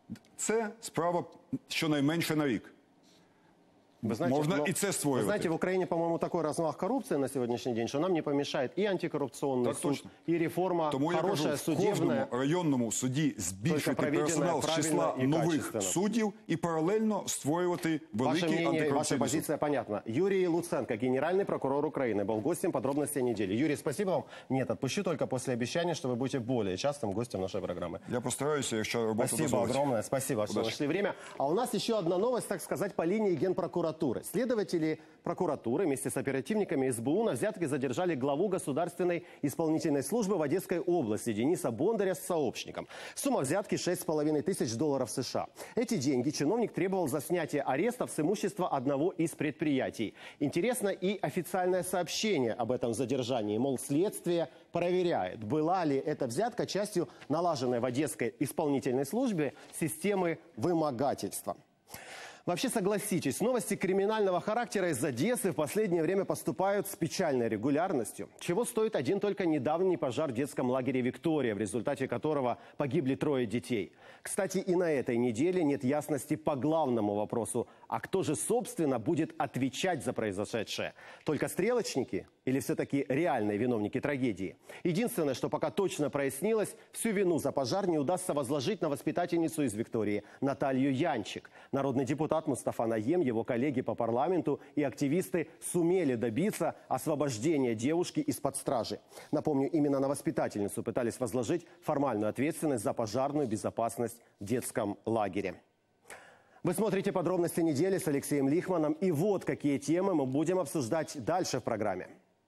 це справа щонайменше на рік. Вы знаете, Можно но, и це створювати. Вы знаете, в Украине, по-моему, такой размах коррупции на сегодняшний день, что нам не помешает и антикоррупционный Так суд, точно. и реформа Тому я хорошая, кажу, в судебная. кожному районному суді збільшити проведена персонал з числа правильно і нових качественно. суддів і паралельно створювати Ваше великий мнение, ваша антикорупційний суд. позиция понятна. Юрий Луценко, генеральный прокурор Украины, был гостем подробностей недели. Юрий, спасибо вам. Нет, отпущу только после обещания, что вы будете более частым гостем нашей программы. Я постараюся, якщо робота Спасибо дозволить. огромное, спасибо, что Удачи. нашли время. А у нас еще одна новость, так сказать, по линии Генпрокуратуры. Следователи прокуратуры вместе с оперативниками эс бэ у на взятке задержали главу Государственной исполнительной службы в Одесской области Дениса Бондаря с сообщником. Сумма взятки шесть с половиной тысяч долларов США. Эти деньги чиновник требовал за снятие арестов с имущества одного из предприятий. Интересно и официальное сообщение об этом задержании. Мол, следствие проверяет, была ли эта взятка частью налаженной в Одесской исполнительной службе системы вымогательства. Вообще, согласитесь, новости криминального характера из Одессы в последнее время поступают с печальной регулярностью. Чего стоит один только недавний пожар в детском лагере «Виктория», в результате которого погибли трое детей. Кстати, и на этой неделе нет ясности по главному вопросу. А кто же, собственно, будет отвечать за произошедшее? Только стрелочники или все-таки реальные виновники трагедии? Единственное, что пока точно прояснилось, всю вину за пожар не удастся возложить на воспитательницу из «Виктории» Наталью Янчик. Народный депутат Мустафа Наем, его коллеги по парламенту и активисты сумели добиться освобождения девушки из-под стражи. Напомню, именно на воспитательницу пытались возложить формальную ответственность за пожарную безопасность в детском лагере. Вы смотрите подробности недели с Алексеем Лихманом. И вот какие темы мы будем обсуждать дальше в программе.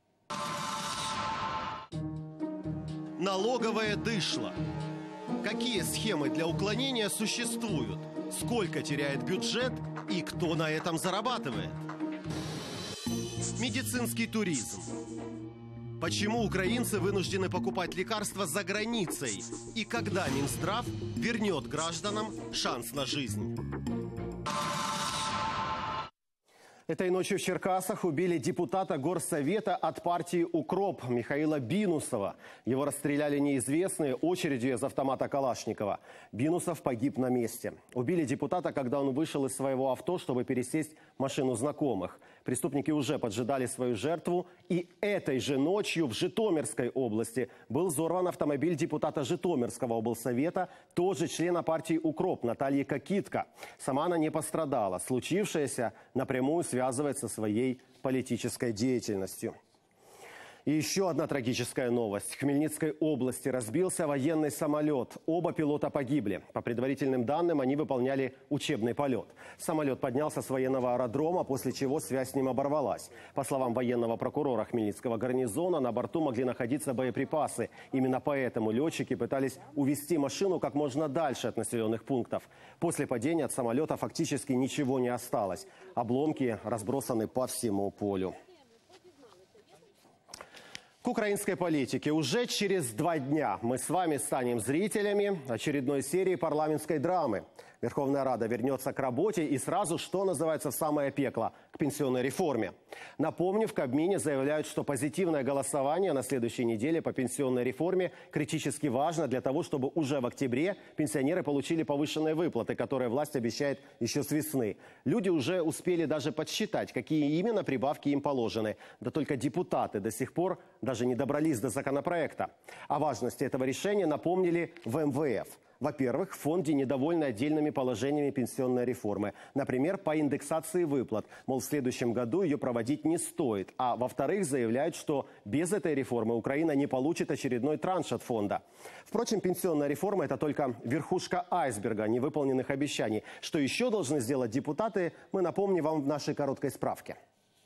Налоговое дышло. Какие схемы для уклонения существуют? Сколько теряет бюджет и кто на этом зарабатывает? Медицинский туризм. Почему украинцы вынуждены покупать лекарства за границей? И когда Минздрав вернет гражданам шанс на жизнь? Этой ночью в Черкасах убили депутата Горсовета от партии «Укроп» Михаила Бинусова. Его расстреляли неизвестные очередью из автомата Калашникова. Бинусов погиб на месте. Убили депутата, когда он вышел из своего авто, чтобы пересесть в машину знакомых. Преступники уже поджидали свою жертву. И этой же ночью в Житомирской области был взорван автомобиль депутата Житомирского облсовета, тоже члена партии «Укроп» Натальи Кокитко. Сама она не пострадала. Случившееся напрямую связывает со своей политической деятельностью. И еще одна трагическая новость. В Хмельницкой области разбился военный самолет. Оба пилота погибли. По предварительным данным, они выполняли учебный полет. Самолет поднялся с военного аэродрома, после чего связь с ним оборвалась. По словам военного прокурора Хмельницкого гарнизона, на борту могли находиться боеприпасы. Именно поэтому летчики пытались увести машину как можно дальше от населенных пунктов. После падения от самолета фактически ничего не осталось. Обломки разбросаны по всему полю. К украинской политике. Уже через два дня мы с вами станем зрителями очередной серии парламентской драмы. Верховная Рада вернется к работе и сразу, что называется, в самое пекло – к пенсионной реформе. Напомню, в Кабмине заявляют, что позитивное голосование на следующей неделе по пенсионной реформе критически важно для того, чтобы уже в октябре пенсионеры получили повышенные выплаты, которые власть обещает еще с весны. Люди уже успели даже подсчитать, какие именно прибавки им положены. Да только депутаты до сих пор даже не добрались до законопроекта. О важности этого решения напомнили в эм вэ эф. Во-первых, в фонде недовольны отдельными положениями пенсионной реформы. Например, по индексации выплат. Мол, в следующем году ее проводить не стоит. А во-вторых, заявляют, что без этой реформы Украина не получит очередной транш от фонда. Впрочем, пенсионная реформа – это только верхушка айсберга невыполненных обещаний. Что еще должны сделать депутаты, мы напомним вам в нашей короткой справке.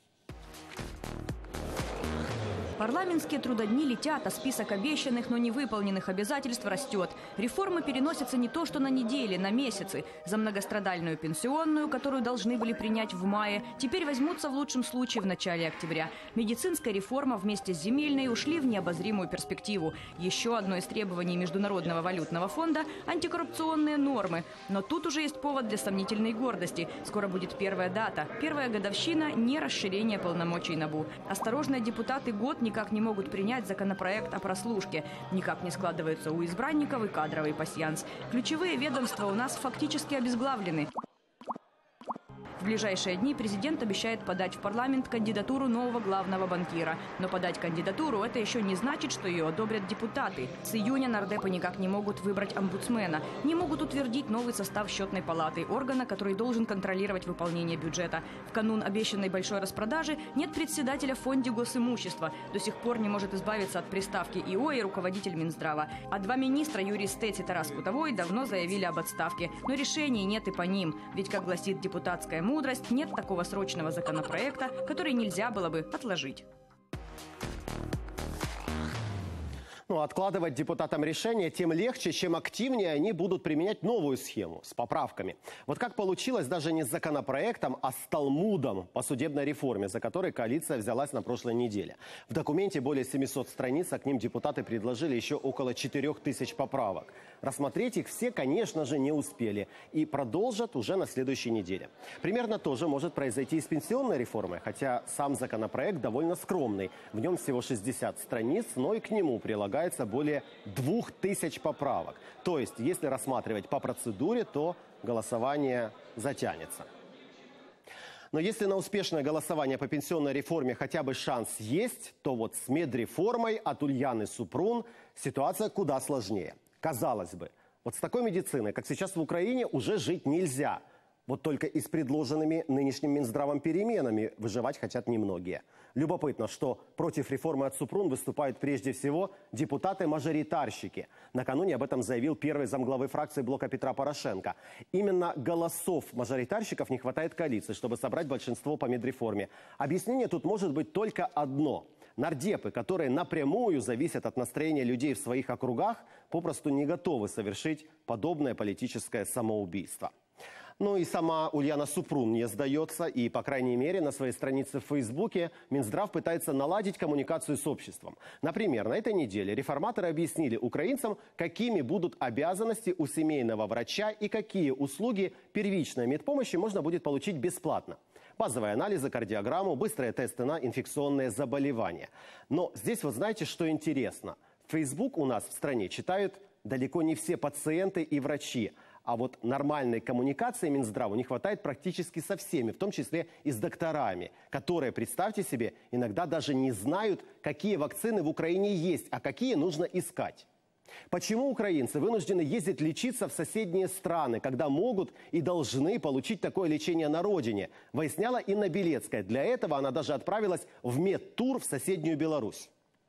Парламентские трудодни летят, а список обещанных, но не выполненных обязательств растет. Реформы переносятся не то что на недели, на месяцы. За многострадальную пенсионную, которую должны были принять в мае, теперь возьмутся в лучшем случае в начале октября. Медицинская реформа вместе с земельной ушли в необозримую перспективу. Еще одно из требований Международного валютного фонда – антикоррупционные нормы. Но тут уже есть повод для сомнительной гордости. Скоро будет первая дата, первая годовщина не расширения полномочий НАБУ. Осторожные депутаты год не никак не могут принять законопроект о прослушке. Никак не складывается у избранников и кадровый пасьянс. Ключевые ведомства у нас фактически обезглавлены. В ближайшие дни президент обещает подать в парламент кандидатуру нового главного банкира. Но подать кандидатуру – это еще не значит, что ее одобрят депутаты. С июня нардепы никак не могут выбрать омбудсмена, не могут утвердить новый состав счетной палаты, органа, который должен контролировать выполнение бюджета. В канун обещанной большой распродажи нет председателя в фонде госимущества. До сих пор не может избавиться от приставки ИО и руководитель Минздрава. А два министра, Юрий Стец и Тарас Кутовой, давно заявили об отставке. Но решений нет и по ним. Ведь, как гласит депутатская мудрость, нет такого срочного законопроекта, который нельзя было бы отложить. Ну, откладывать депутатам решения тем легче, чем активнее они будут применять новую схему с поправками. Вот как получилось даже не с законопроектом, а с Талмудом по судебной реформе, за который коалиция взялась на прошлой неделе. В документе более семисот страниц, а к ним депутаты предложили еще около четырёх тысяч поправок. Рассмотреть их все, конечно же, не успели и продолжат уже на следующей неделе. Примерно то же может произойти и с пенсионной реформой, хотя сам законопроект довольно скромный. В нем всего шестьдесят страниц, но и к нему прилагается более двух тысяч поправок. То есть, если рассматривать по процедуре, то голосование затянется. Но если на успешное голосование по пенсионной реформе хотя бы шанс есть, то вот с медреформой от Ульяны Супрун ситуация куда сложнее. Казалось бы, вот с такой медициной, как сейчас в Украине, уже жить нельзя. Вот только и с предложенными нынешним Минздравом переменами выживать хотят немногие. Любопытно, что против реформы от Супрун выступают прежде всего депутаты-мажоритарщики. Накануне об этом заявил первый замглавы фракции блока Петра Порошенко. Именно голосов мажоритарщиков не хватает коалиции, чтобы собрать большинство по медреформе. Объяснение тут может быть только одно. Нардепы, которые напрямую зависят от настроения людей в своих округах, попросту не готовы совершить подобное политическое самоубийство. Ну и сама Ульяна Супрун не сдается, и, по крайней мере, на своей странице в Фейсбуке Минздрав пытается наладить коммуникацию с обществом. Например, на этой неделе реформаторы объяснили украинцам, какими будут обязанности у семейного врача и какие услуги первичной медпомощи можно будет получить бесплатно. Базовые анализы, кардиограмму, быстрые тесты на инфекционные заболевания. Но здесь вот знаете, что интересно? Фейсбук у нас в стране читают далеко не все пациенты и врачи. А вот нормальной коммуникации Минздраву не хватает практически со всеми, в том числе и с докторами, которые, представьте себе, иногда даже не знают, какие вакцины в Украине есть, а какие нужно искать. Почему украинцы вынуждены ездить лечиться в соседние страны, когда могут и должны получить такое лечение на родине, выясняла Инна Белецкая. Для этого она даже отправилась в медтур в соседнюю Беларусь.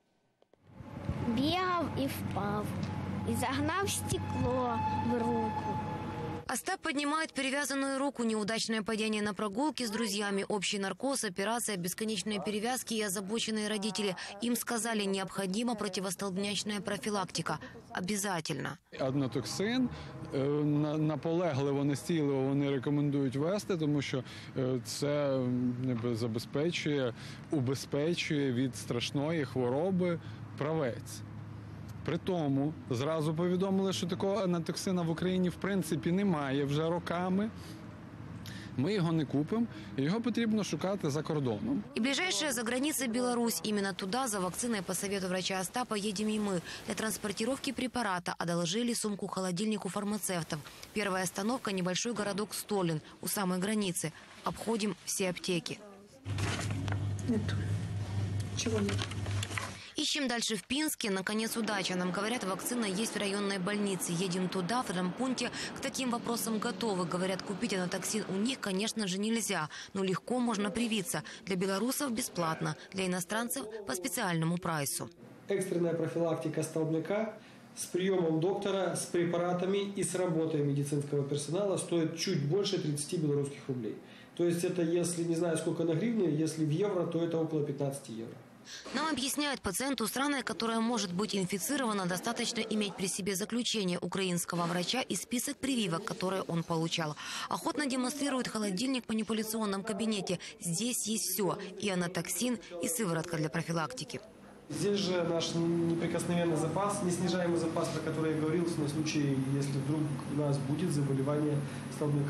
Бегал и впал, и загнал стекло в руку. Остап поднимает перевязанную руку, неудачное падение на прогулке с друзьями, общий наркоз, операция, бесконечные перевязки и озабоченные родители. Им сказали, необходима противостолбнячная профилактика. Обязательно. Аднотоксин наполегливо, настійливо вони рекомендують вести, тому що це забезпечує, убезпечує від страшної хвороби правець. При тому зразу повідомили, що такого аднотоксина в Україні в принципі немає вже роками. Мы его не купим, и его потрібно шукати за кордоном. И ближайшая за границей Беларусь. Именно туда за вакциной по совету врача Остапа едем и мы. Для транспортировки препарата одолжили сумку-холодильник у фармацевтов. Первая остановка – небольшой городок Столин у самой границы. Обходим все аптеки. Нет. Чего нет? Ищем дальше в Пинске. Наконец, удача. Нам говорят, вакцина есть в районной больнице. Едем туда, в травмпункте. К таким вопросам готовы. Говорят, купить анатоксин у них, конечно же, нельзя. Но легко можно привиться. Для белорусов бесплатно. Для иностранцев по специальному прайсу. Экстренная профилактика столбняка с приемом доктора, с препаратами и с работой медицинского персонала стоит чуть больше тридцати белорусских рублей. То есть это, если не знаю сколько на гривне, если в евро, то это около пятнадцати евро. Нам объясняют, пациенту страны, которая может быть инфицирована, достаточно иметь при себе заключение украинского врача и список прививок, которые он получал. Охотно демонстрирует холодильник в манипуляционном кабинете. Здесь есть все – и анатоксин, и сыворотка для профилактики. Здесь же наш неприкосновенный запас, неснижаемый запас, про который я говорил, на случай, если вдруг у нас будет заболевание столбняка.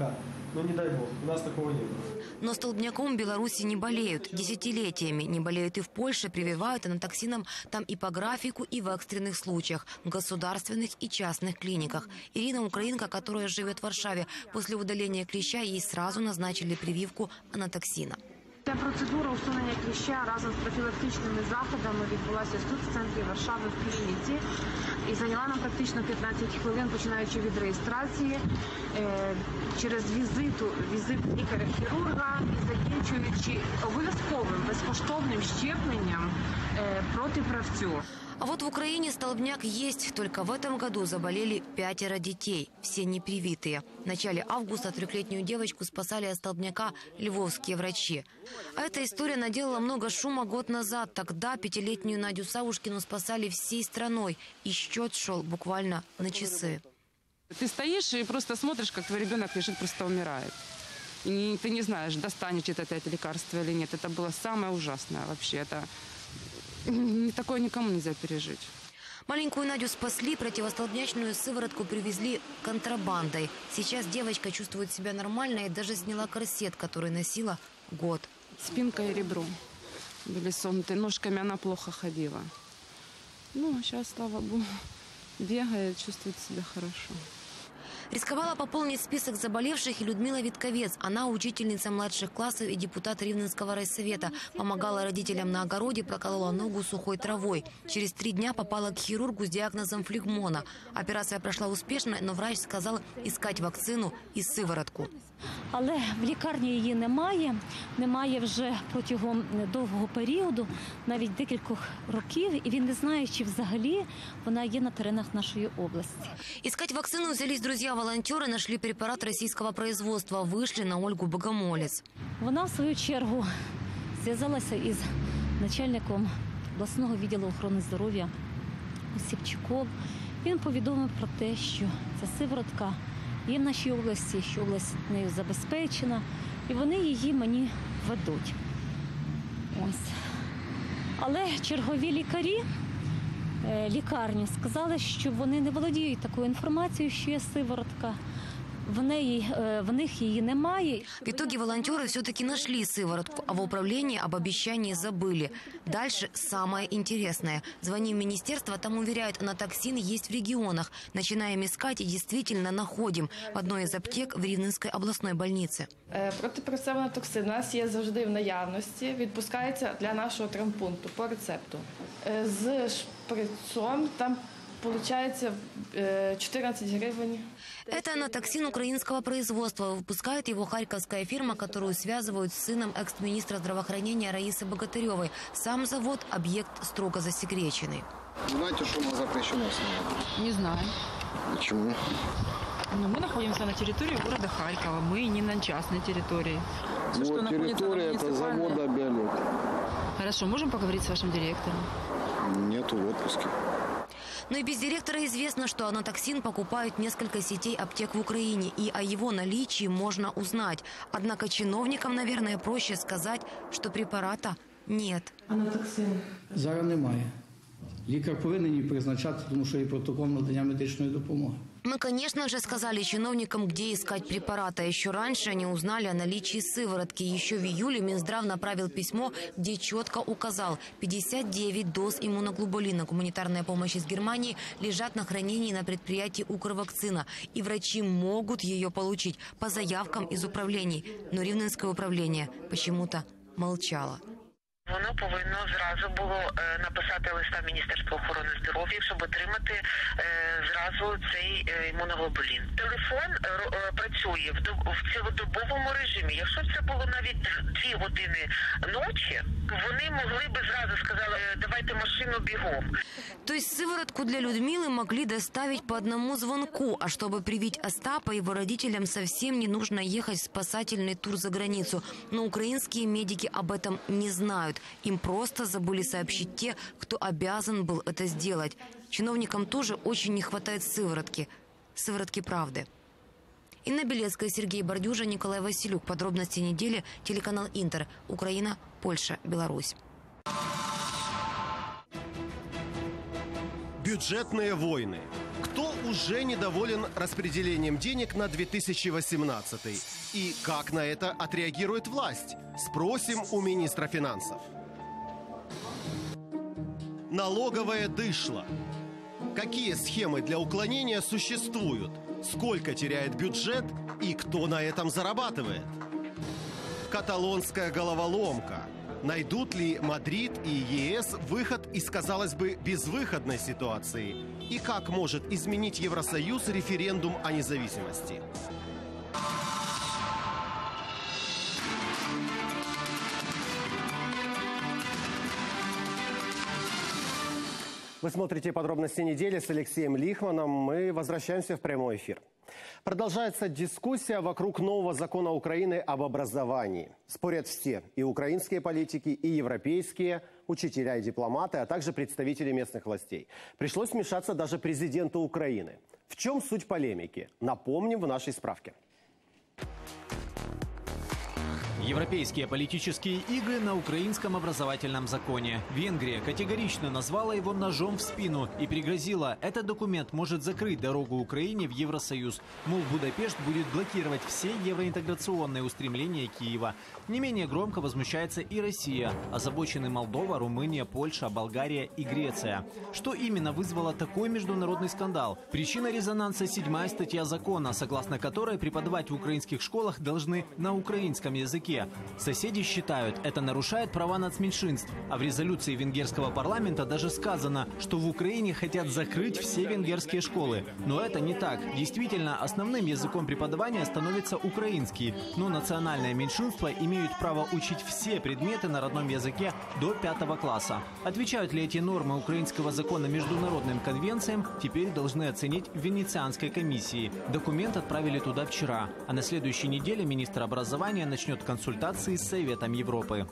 но не дай бог, у нас такого не было. Но столбняком в Беларуси не болеют. Десятилетиями не болеют и в Польше, прививают анатоксином там и по графику, и в экстренных случаях, в государственных и частных клиниках. Ирина Украинка, которая живет в Варшаве, после удаления клеща ей сразу назначили прививку анатоксина. Ця процедура усунення кліща разом з профілактичними заходами відбулася тут, в центрі Варшави, в клініці. І зайняла нам практично п'ятнадцять хвилин, починаючи від реєстрації, через візиту, візит лікаря-хірурга і закінчуючи обов'язковим безкоштовним щепленням проти правцю. А вот в Украине столбняк есть. Только в этом году заболели пятеро детей. Все непривитые. В начале августа трехлетнюю девочку спасали от столбняка львовские врачи. А эта история наделала много шума год назад. Тогда пятилетнюю Надю Савушкину спасали всей страной. И счет шел буквально на часы. Ты стоишь и просто смотришь, как твой ребенок лежит, просто умирает. И ты не знаешь, достанет это, это лекарство или нет. Это было самое ужасное вообще. Это... Такое никому нельзя пережить. Маленькую Надю спасли, противостолбнячную сыворотку привезли контрабандой. Сейчас девочка чувствует себя нормально и даже сняла корсет, который носила год. Спинка и ребро были согнуты. Ножками она плохо ходила. Ну, сейчас, слава богу, бегает, чувствует себя хорошо. Рисковала пополнить список заболевших и Людмила Витковец. Она учительница младших классов и депутат Рівненского райсовета. Помогала родителям на огороде, проколола ногу сухой травой. Через три дня попала к хирургу с диагнозом флегмона. Операция прошла успешно, но врач сказал искать вакцину и сыворотку. Але в лікарні її немає, немає вже протягом довгого періоду, навіть декількох років, і він не знає, чи взагалі вона є на теренах нашої області. Искать вакцину взялись друзья-волонтеры, нашли препарат российского производства, вышли на Ольгу Богомолец. Вона, в свою чергу, зв'язалася із начальником обласного відділу охорони здоров'я Осіпчуком. Він повідомив про те, що ця сиворотка є в нашій області, що область нею забезпечена, і вони її мені ведуть. Ось. Але чергові лікарі лікарні сказали, що вони не володіють такою інформацією, що є сиворотка. В, неї, в них її немає. В итоге волонтеры все-таки нашли сыворотку, а в управлении об обещании забыли. Дальше самое интересное. Звоним в министерство, там уверяют, анатоксин есть в регионах. Начинаем искать и действительно находим в одной из аптек в Рівненській обласної больниці. Протипроцесивний анатоксин у нас є завжди в наявності, відпускається для нашого травмпункту по рецепту. З шприцом там получается четырнадцать гривен. Это анатоксин украинского производства. Выпускает его харьковская фирма, которую связывают с сыном экс-министра здравоохранения Раисы Богатыревой. Сам завод – объект строго засекреченный. Знаете, что у нас запрещено снимать? Не знаю. Почему? Ну, мы находимся на территории города Харькова. Мы не на частной территории. Все, вот территория это завода «Биолет». Хорошо, можем поговорить с вашим директором? Нету в отпуске. Но и без директора известно, что анатоксин покупают несколько сетей аптек в Украине, и о его наличии можно узнать. Однако чиновникам, наверное, проще сказать, что препарата нет. Анатоксин? Зараз немає. Лікар повинен її призначати, тому що є протокол надання медичної допомоги. Мы, конечно же, сказали чиновникам, где искать препараты. Еще раньше они узнали о наличии сыворотки. Еще в июле Минздрав направил письмо, где четко указал: пятьдесят девять доз иммуноглобулина гуманитарная помощь из Германии лежат на хранении на предприятии «Укрвакцина». И врачи могут ее получить по заявкам из управлений. Но Рівненське управление почему-то молчало. Воно повинно зразу було е, написати листа в Міністерство охорони здоров'я, щоб отримати е, зразу цей е, імуноглобулін. Телефон е, е, працює в, до, в цілодобовому режимі. Якщо це було навіть дві години ночі, вони могли би зразу сказали: давайте машину бігом. То есть сыворотку для Людмилы могли доставить по одному звонку, а чтобы привить Остапа, его родителям совсем не нужно ехать в спасательный тур за границу. Но украинские медики об этом не знают. Им просто забыли сообщить те, кто обязан был это сделать. Чиновникам тоже очень не хватает сыворотки. Сыворотки правды. Инна Белецкая, Сергей Бордюжа, Николай Василюк. Подробности недели. Телеканал Интер. Украина, Польша, Беларусь. Бюджетные войны. Кто уже недоволен распределением денег на две тысячи восемнадцатый? И как на это отреагирует власть? Спросим у министра финансов. Налоговое дышло. Какие схемы для уклонения существуют? Сколько теряет бюджет и кто на этом зарабатывает? Каталонская головоломка. Найдут ли Мадрид и ЕС выход из, казалось бы, безвыходной ситуации? И как может изменить Евросоюз референдум о независимости? Вы смотрите «Подробности недели» с Алексеем Лихманом. Мы возвращаемся в прямой эфир. Продолжается дискуссия вокруг нового закона Украины об образовании. Спорят все – и украинские политики, и европейские, учителя и дипломаты, а также представители местных властей. Пришлось вмешаться даже президенту Украины. В чем суть полемики? Напомним в нашей справке. Европейские политические игры на украинском образовательном законе. Венгрия категорично назвала его ножом в спину и пригрозила, этот документ может закрыть дорогу Украине в Евросоюз. Мол, Будапешт будет блокировать все евроинтеграционные устремления Киева. Не менее громко возмущается и Россия. Озабочены Молдова, Румыния, Польша, Болгария и Греция. Что именно вызвало такой международный скандал? Причина резонанса – седьмая статья закона, согласно которой преподавать в украинских школах должны на украинском языке. Соседи считают, это нарушает права нацменьшинств. А в резолюции венгерского парламента даже сказано, что в Украине хотят закрыть все венгерские школы. Но это не так. Действительно, основным языком преподавания становится украинский. Но национальные меньшинства имеют право учить все предметы на родном языке до пятого класса. Отвечают ли эти нормы украинского закона международным конвенциям, теперь должны оценить в Венецианской комиссии. Документ отправили туда вчера. А на следующей неделе министр образования начнет консультации консультации с Советом Европы.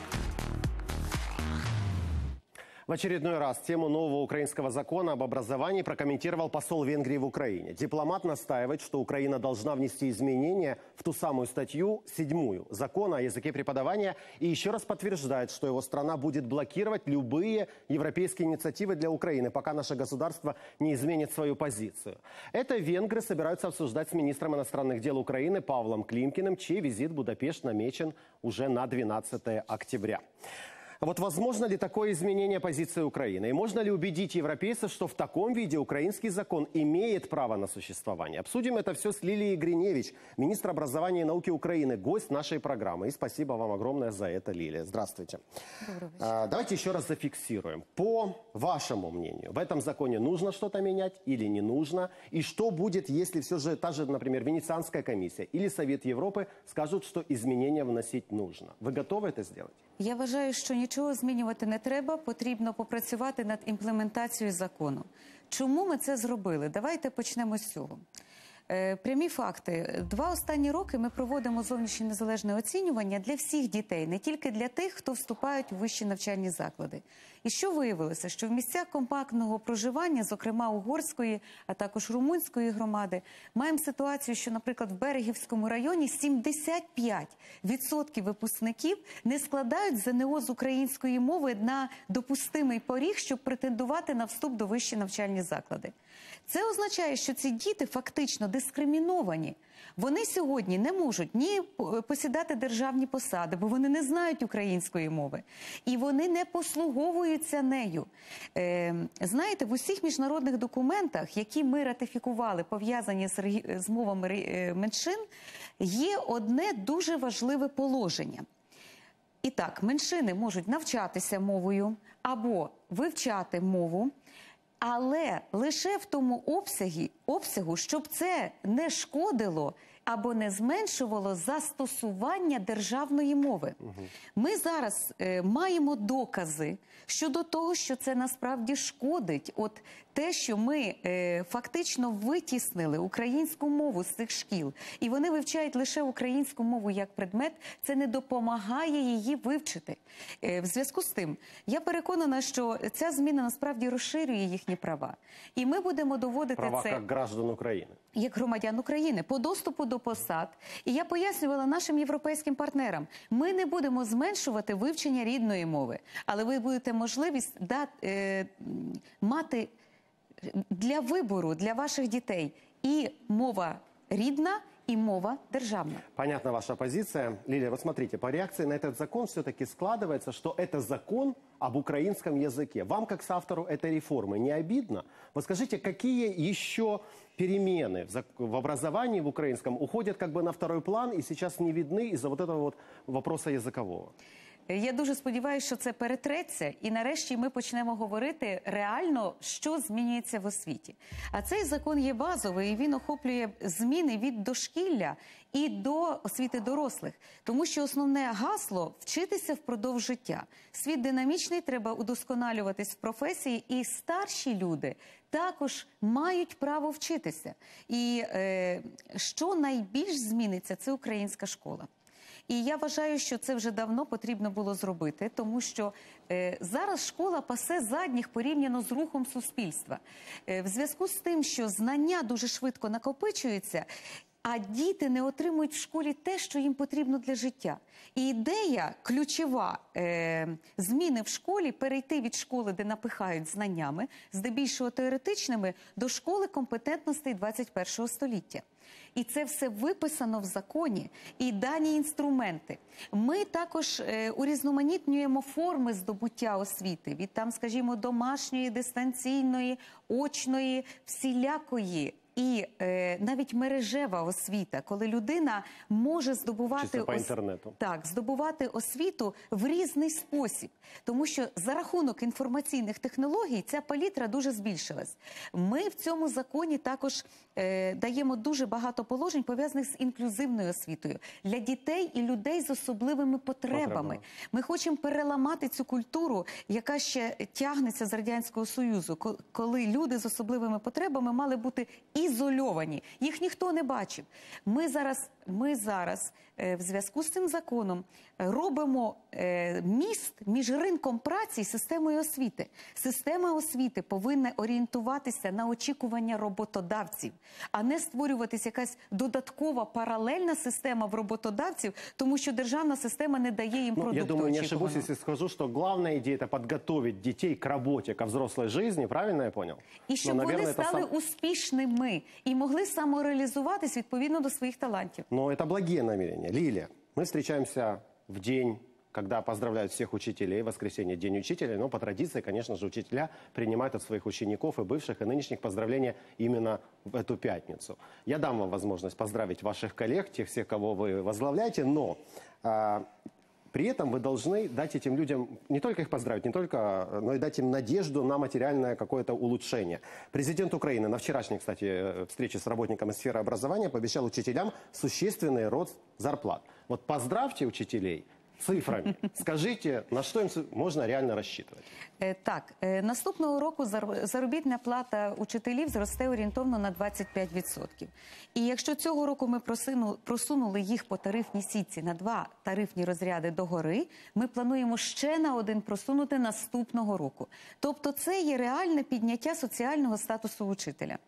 В очередной раз тему нового украинского закона об образовании прокомментировал посол Венгрии в Украине. Дипломат настаивает, что Украина должна внести изменения в ту самую статью, седьмую, закона о языке преподавания, и еще раз подтверждает, что его страна будет блокировать любые европейские инициативы для Украины, пока наше государство не изменит свою позицию. Это венгры собираются обсуждать с министром иностранных дел Украины Павлом Климкиным, чей визит в Будапешт намечен уже на двенадцатое октября. Вот возможно ли такое изменение позиции Украины? И можно ли убедить европейцев, что в таком виде украинский закон имеет право на существование? Обсудим это все с Лилией Гриневич, министр образования и науки Украины, гость нашей программы. И спасибо вам огромное за это, Лилия. Здравствуйте. А, давайте еще раз зафиксируем. По вашему мнению, в этом законе нужно что-то менять или не нужно? И что будет, если все же та же, например, Венецианская комиссия или Совет Европы скажут, что изменения вносить нужно? Вы готовы это сделать? Я вважаю, що нічого змінювати не треба, потрібно попрацювати над імплементацією закону. Чому ми це зробили? Давайте почнемо з цього. Е, прямі факти. Два останні роки ми проводимо зовнішнє незалежне оцінювання для всіх дітей, не тільки для тих, хто вступають у вищі навчальні заклади. І що виявилося? Що в місцях компактного проживання, зокрема угорської, а також румунської громади, маємо ситуацію, що, наприклад, в Берегівському районі сімдесят п'ять відсотків випускників не складають ЗНО з української мови на допустимий поріг, щоб претендувати на вступ до вищі навчальні заклади. Це означає, що ці діти фактично дискриміновані. Вони сьогодні не можуть ні посідати державні посади, бо вони не знають української мови. І вони не послуговуються нею. Е, знаєте, в усіх міжнародних документах, які ми ратифікували, пов'язані з, з мовами меншин, є одне дуже важливе положення. І так, меншини можуть навчатися мовою або вивчати мову, але лише в тому обсягі, обсягу, щоб це не шкодило або не зменшувало застосування державної мови. Угу. Ми зараз е, маємо докази щодо того, що це насправді шкодить. От те, що ми е, фактично витіснили українську мову з цих шкіл, і вони вивчають лише українську мову як предмет, це не допомагає її вивчити. Е, в зв'язку з тим, я переконана, що ця зміна насправді розширює їхні права. І ми будемо доводити права це... як граждан України. Як громадян України, по доступу до посад. І я пояснювала нашим європейським партнерам, ми не будемо зменшувати вивчення рідної мови, але ви будете можливість дати, е, мати для вибору для ваших дітей і мова рідна, і мова державна. Понятна ваша позиция. Лилия, вот смотрите, по реакции на этот закон все-таки складывается, что это закон об украинском языке. Вам, как соавтору этой реформы, не обидно? Вот скажите, какие еще перемены в, в образовании в украинском уходят как бы на второй план и сейчас не видны из-за вот этого вот вопроса языкового? Я дуже сподіваюся, що це перетреться, і нарешті ми почнемо говорити реально, що змінюється в освіті. А цей закон є базовий, і він охоплює зміни від дошкілля і до освіти дорослих. Тому що основне гасло – вчитися впродовж життя. Світ динамічний, треба удосконалюватись в професії, і старші люди також мають право вчитися. І е, що найбільш зміниться – це українська школа. І я вважаю, що це вже давно потрібно було зробити, тому що е, зараз школа пасе задніх порівняно з рухом суспільства. Е, в зв'язку з тим, що знання дуже швидко накопичуються, а діти не отримують в школі те, що їм потрібно для життя. І ідея ключова е, зміни в школі – перейти від школи, де напихають знаннями, здебільшого теоретичними, до школи компетентностей двадцять першого століття. І це все виписано в законі і дані інструменти. Ми також е, урізноманітнюємо форми здобуття освіти. Від там, скажімо, домашньої, дистанційної, очної, всілякої. І е, навіть мережева освіта, коли людина може здобувати, по інтернету. Так, здобувати освіту в різний спосіб. Тому що за рахунок інформаційних технологій ця палітра дуже збільшилась. Ми в цьому законі також е, даємо дуже багато положень, пов'язаних з інклюзивною освітою для дітей і людей з особливими потребами. Потребами. Ми хочемо переламати цю культуру, яка ще тягнеться з Радянського Союзу, коли люди з особливими потребами мали бути і ізольовані. Їх ніхто не бачив. Ми зараз, ми зараз е, в зв'язку з цим законом робимо е, міст між ринком праці і системою освіти. Система освіти повинна орієнтуватися на очікування роботодавців, а не створюватися якась додаткова паралельна система в роботодавців, тому що державна система не дає їм ну, продукту. Я думаю, не ошибусь, если скажу, что главная идея – это подготовить детей к работе, к взрослой жизни, правильно я понял? І щоб Но, вони наверное, стали сам... успішними і могли самореалізуватись відповідно до своїх талантів. Но это благие намерения. Лилия, мы встречаемся в день, когда поздравляют всех учителей, воскресенье, День учителя, но по традиции, конечно же, учителя принимают от своих учеников и бывших, и нынешних поздравления именно в эту пятницу. Я дам вам возможность поздравить ваших коллег, тех всех, кого вы возглавляете, но а, при этом вы должны дать этим людям, не только их поздравить, не только, но и дать им надежду на материальное какое-то улучшение. Президент Украины на вчерашней, кстати, встрече с работниками сферы образования пообещал учителям существенный рост зарплат. Вот поздравьте учителей цифрами. Скажите, на что им можно реально рассчитывать? Так, наступного року заробітна плата учителів зросте орієнтовно на двадцять п'ять відсотків. І якщо цього року ми просунули їх по тарифній сітці на два тарифні розряди догори, ми плануємо ще на один просунути наступного року. Тобто це є реальне підняття соціального статусу учителя.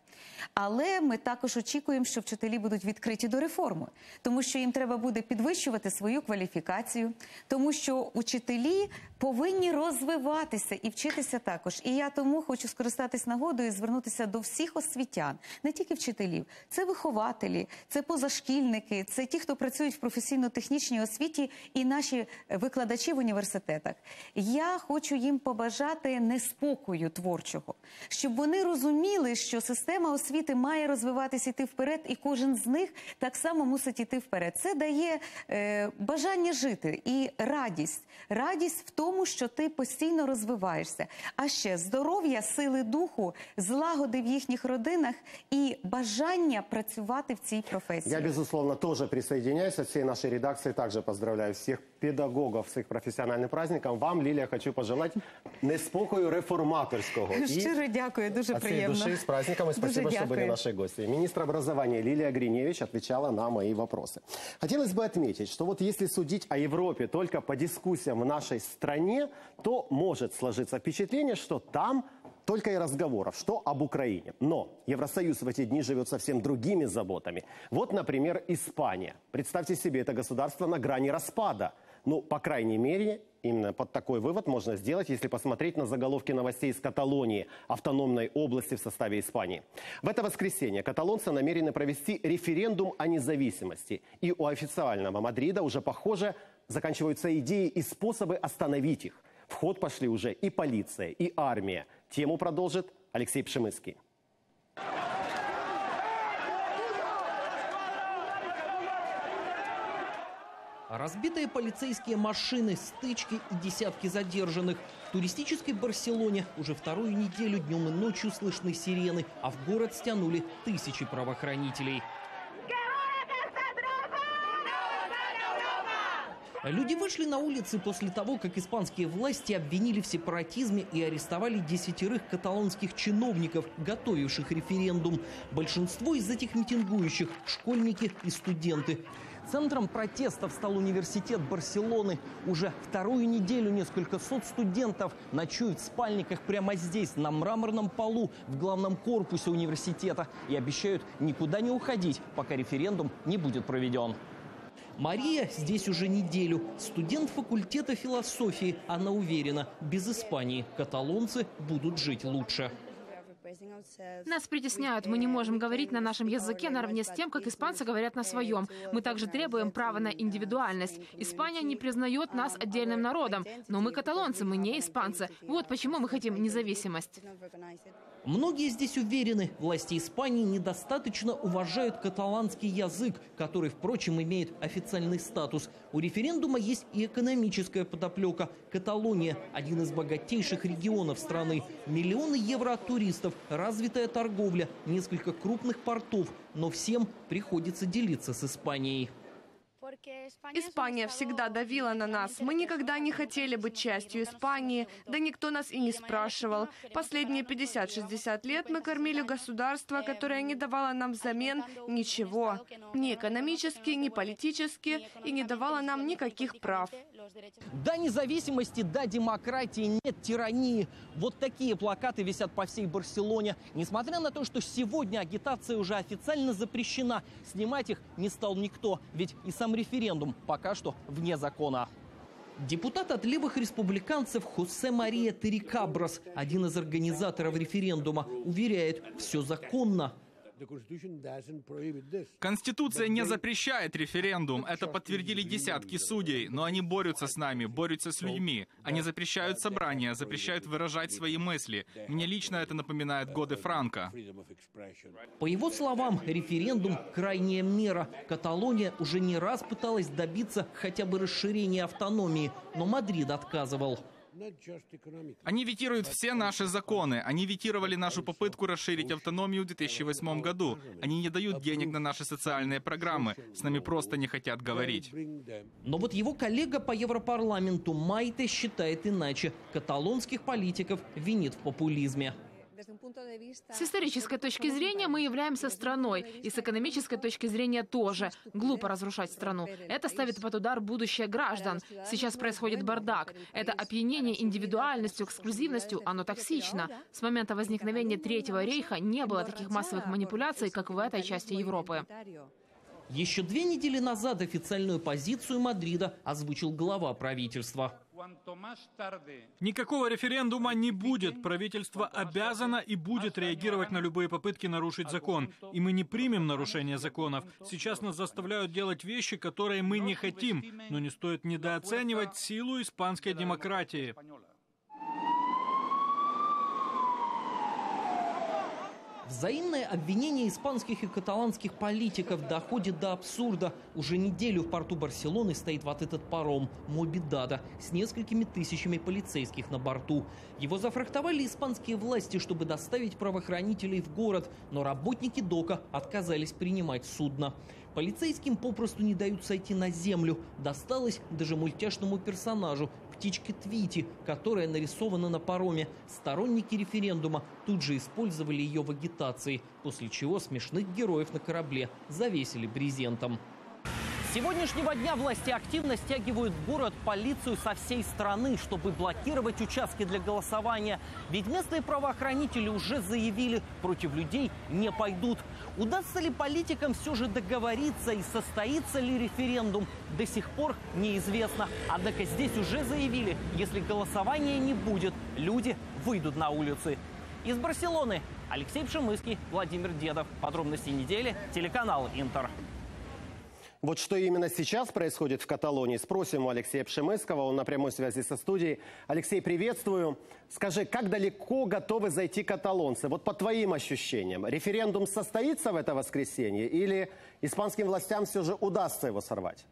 Але ми також очікуємо, що вчителі будуть відкриті до реформи, тому що їм треба буде підвищувати свою кваліфікацію, тому що учителі повинні розвиватися і вчитися також. І я тому хочу скористатись нагодою і звернутися до всіх освітян, не тільки вчителів. Це вихователі, це позашкільники, це ті, хто працюють в професійно-технічній освіті і наші викладачі в університетах. Я хочу їм побажати неспокою творчого, щоб вони розуміли, що система освіти має розвиватися, йти вперед, і кожен з них так само мусить йти вперед. Це дає е, бажання жити і радість. Радість в тому, що ти постійно розвиваєшся. А ще здоров'я, сили духу, злагоди в їхніх родинах і бажання працювати в цій професії. Я, безусловно, тоже присоединяюсь. От всей нашей редакции также поздравляю всех педагогов с их профессиональным праздником. Вам, Лилия, хочу пожелать неспокою реформаторского. Щиро дякую, дуже приємно. От всей души с праздником, и спасибо, что были нашей гости. Министр образования Лилия Гриневич отвечала на мои вопросы. Хотелось бы отметить, что вот если судить о Европе только по дискуссиям в нашей стране, то может сложиться впечатление, что там только и разговоров, что об Украине. Но Евросоюз в эти дни живет совсем другими заботами. Вот, например, Испания. Представьте себе, это государство на грани распада. Ну, по крайней мере, Именно под такой вывод можно сделать, если посмотреть на заголовки новостей из Каталонии, автономной области в составе Испании. В это воскресенье каталонцы намерены провести референдум о независимости. И у официального Мадрида уже, похоже, заканчиваются идеи и способы остановить их. В ход пошли уже и полиция, и армия. Тему продолжит Алексей Пшемыцкий. Разбитые полицейские машины, стычки и десятки задержанных. В туристической Барселоне уже вторую неделю днем и ночью слышны сирены, а в город стянули тысячи правоохранителей. Люди вышли на улицы после того, как испанские власти обвинили в сепаратизме и арестовали десятерых каталонских чиновников, готовивших референдум. Большинство из этих митингующих – школьники и студенты. Центром протестов стал университет Барселоны. Уже вторую неделю несколько сот студентов ночуют в спальниках прямо здесь, на мраморном полу, в главном корпусе университета. И обещают никуда не уходить, пока референдум не будет проведен. Мария здесь уже неделю. Студент факультета философии. Она уверена, без Испании каталонцы будут жить лучше. Нас притесняют. Мы не можем говорить на нашем языке наравне с тем, как испанцы говорят на своем. Мы также требуем права на индивидуальность. Испания не признает нас отдельным народом. Но мы каталонцы, мы не испанцы. Вот почему мы хотим независимость. Многие здесь уверены, власти Испании недостаточно уважают каталанский язык, который, впрочем, имеет официальный статус. У референдума есть и экономическая подоплека. Каталония – один из богатейших регионов страны. Миллионы евро от туристов, развитая торговля, несколько крупных портов. Но всем приходится делиться с Испанией. Испания всегда давила на нас. Мы никогда не хотели быть частью Испании, да никто нас и не спрашивал. Последние пятьдесят-шестьдесят лет мы кормили государство, которое не давало нам взамен ничего. Ни экономически, ни политически, и не давало нам никаких прав. Да независимости, да демократии, нет тирании. Вот такие плакаты висят по всей Барселоне. Несмотря на то, что сегодня агитация уже официально запрещена, снимать их не стал никто. Ведь и сам референдум пока что вне закона. Депутат от левых республиканцев Хосе Мария Террикабрас, один из организаторов референдума, уверяет, все законно. Конституция не запрещает референдум. Это подтвердили десятки судей. Но они борются с нами, борются с людьми. Они запрещают собрания, запрещают выражать свои мысли. Мне лично это напоминает годы Франко. По его словам, референдум – крайняя мера. Каталония уже не раз пыталась добиться хотя бы расширения автономии, но Мадрид отказывал. Они ветируют все наши законы. Они ветировали нашу попытку расширить автономию в две тысячи восьмом году. Они не дают денег на наши социальные программы. С нами просто не хотят говорить. Но вот его коллега по Европарламенту Майте считает иначе. Каталонских политиков винит в популизме. С исторической точки зрения мы являемся страной, и с экономической точки зрения тоже. Глупо разрушать страну. Это ставит под удар будущее граждан. Сейчас происходит бардак. Это опьянение индивидуальностью, эксклюзивностью, оно токсично. С момента возникновения Третьего рейха не было таких массовых манипуляций, как в этой части Европы. Еще две недели назад официальную позицию Мадрида озвучил глава правительства. Никакого референдума не будет. Правительство обязано и будет реагировать на любые попытки нарушить закон. И мы не примем нарушение законов. Сейчас нас заставляют делать вещи, которые мы не хотим. Но не стоит недооценивать силу испанской демократии. Взаимное обвинение испанских и каталанских политиков доходит до абсурда. Уже неделю в порту Барселоны стоит вот этот паром «Моби Дада» с несколькими тысячами полицейских на борту. Его зафрахтовали испанские власти, чтобы доставить правоохранителей в город, но работники дока отказались принимать судно. Полицейским попросту не дают сойти на землю. Досталось даже мультяшному персонажу, птичке Твити, которая нарисована на пароме. Сторонники референдума тут же использовали ее в агитации, после чего смешных героев на корабле завесили брезентом. С сегодняшнего дня власти активно стягивают в город полицию со всей страны, чтобы блокировать участки для голосования. Ведь местные правоохранители уже заявили, против людей не пойдут. Удастся ли политикам все же договориться и состоится ли референдум, до сих пор неизвестно. Однако здесь уже заявили, если голосования не будет, люди выйдут на улицы. Из Барселоны Алексей Пшемыский, Владимир Дедов. Подробности недели, телеканал Интер. Вот что именно сейчас происходит в Каталонии, спросим у Алексея Пшемыского, он на прямой связи со студией. Алексей, приветствую. Скажи, как далеко готовы зайти каталонцы? Вот по твоим ощущениям, референдум состоится в это воскресенье или испанским властям все же удастся его сорвать?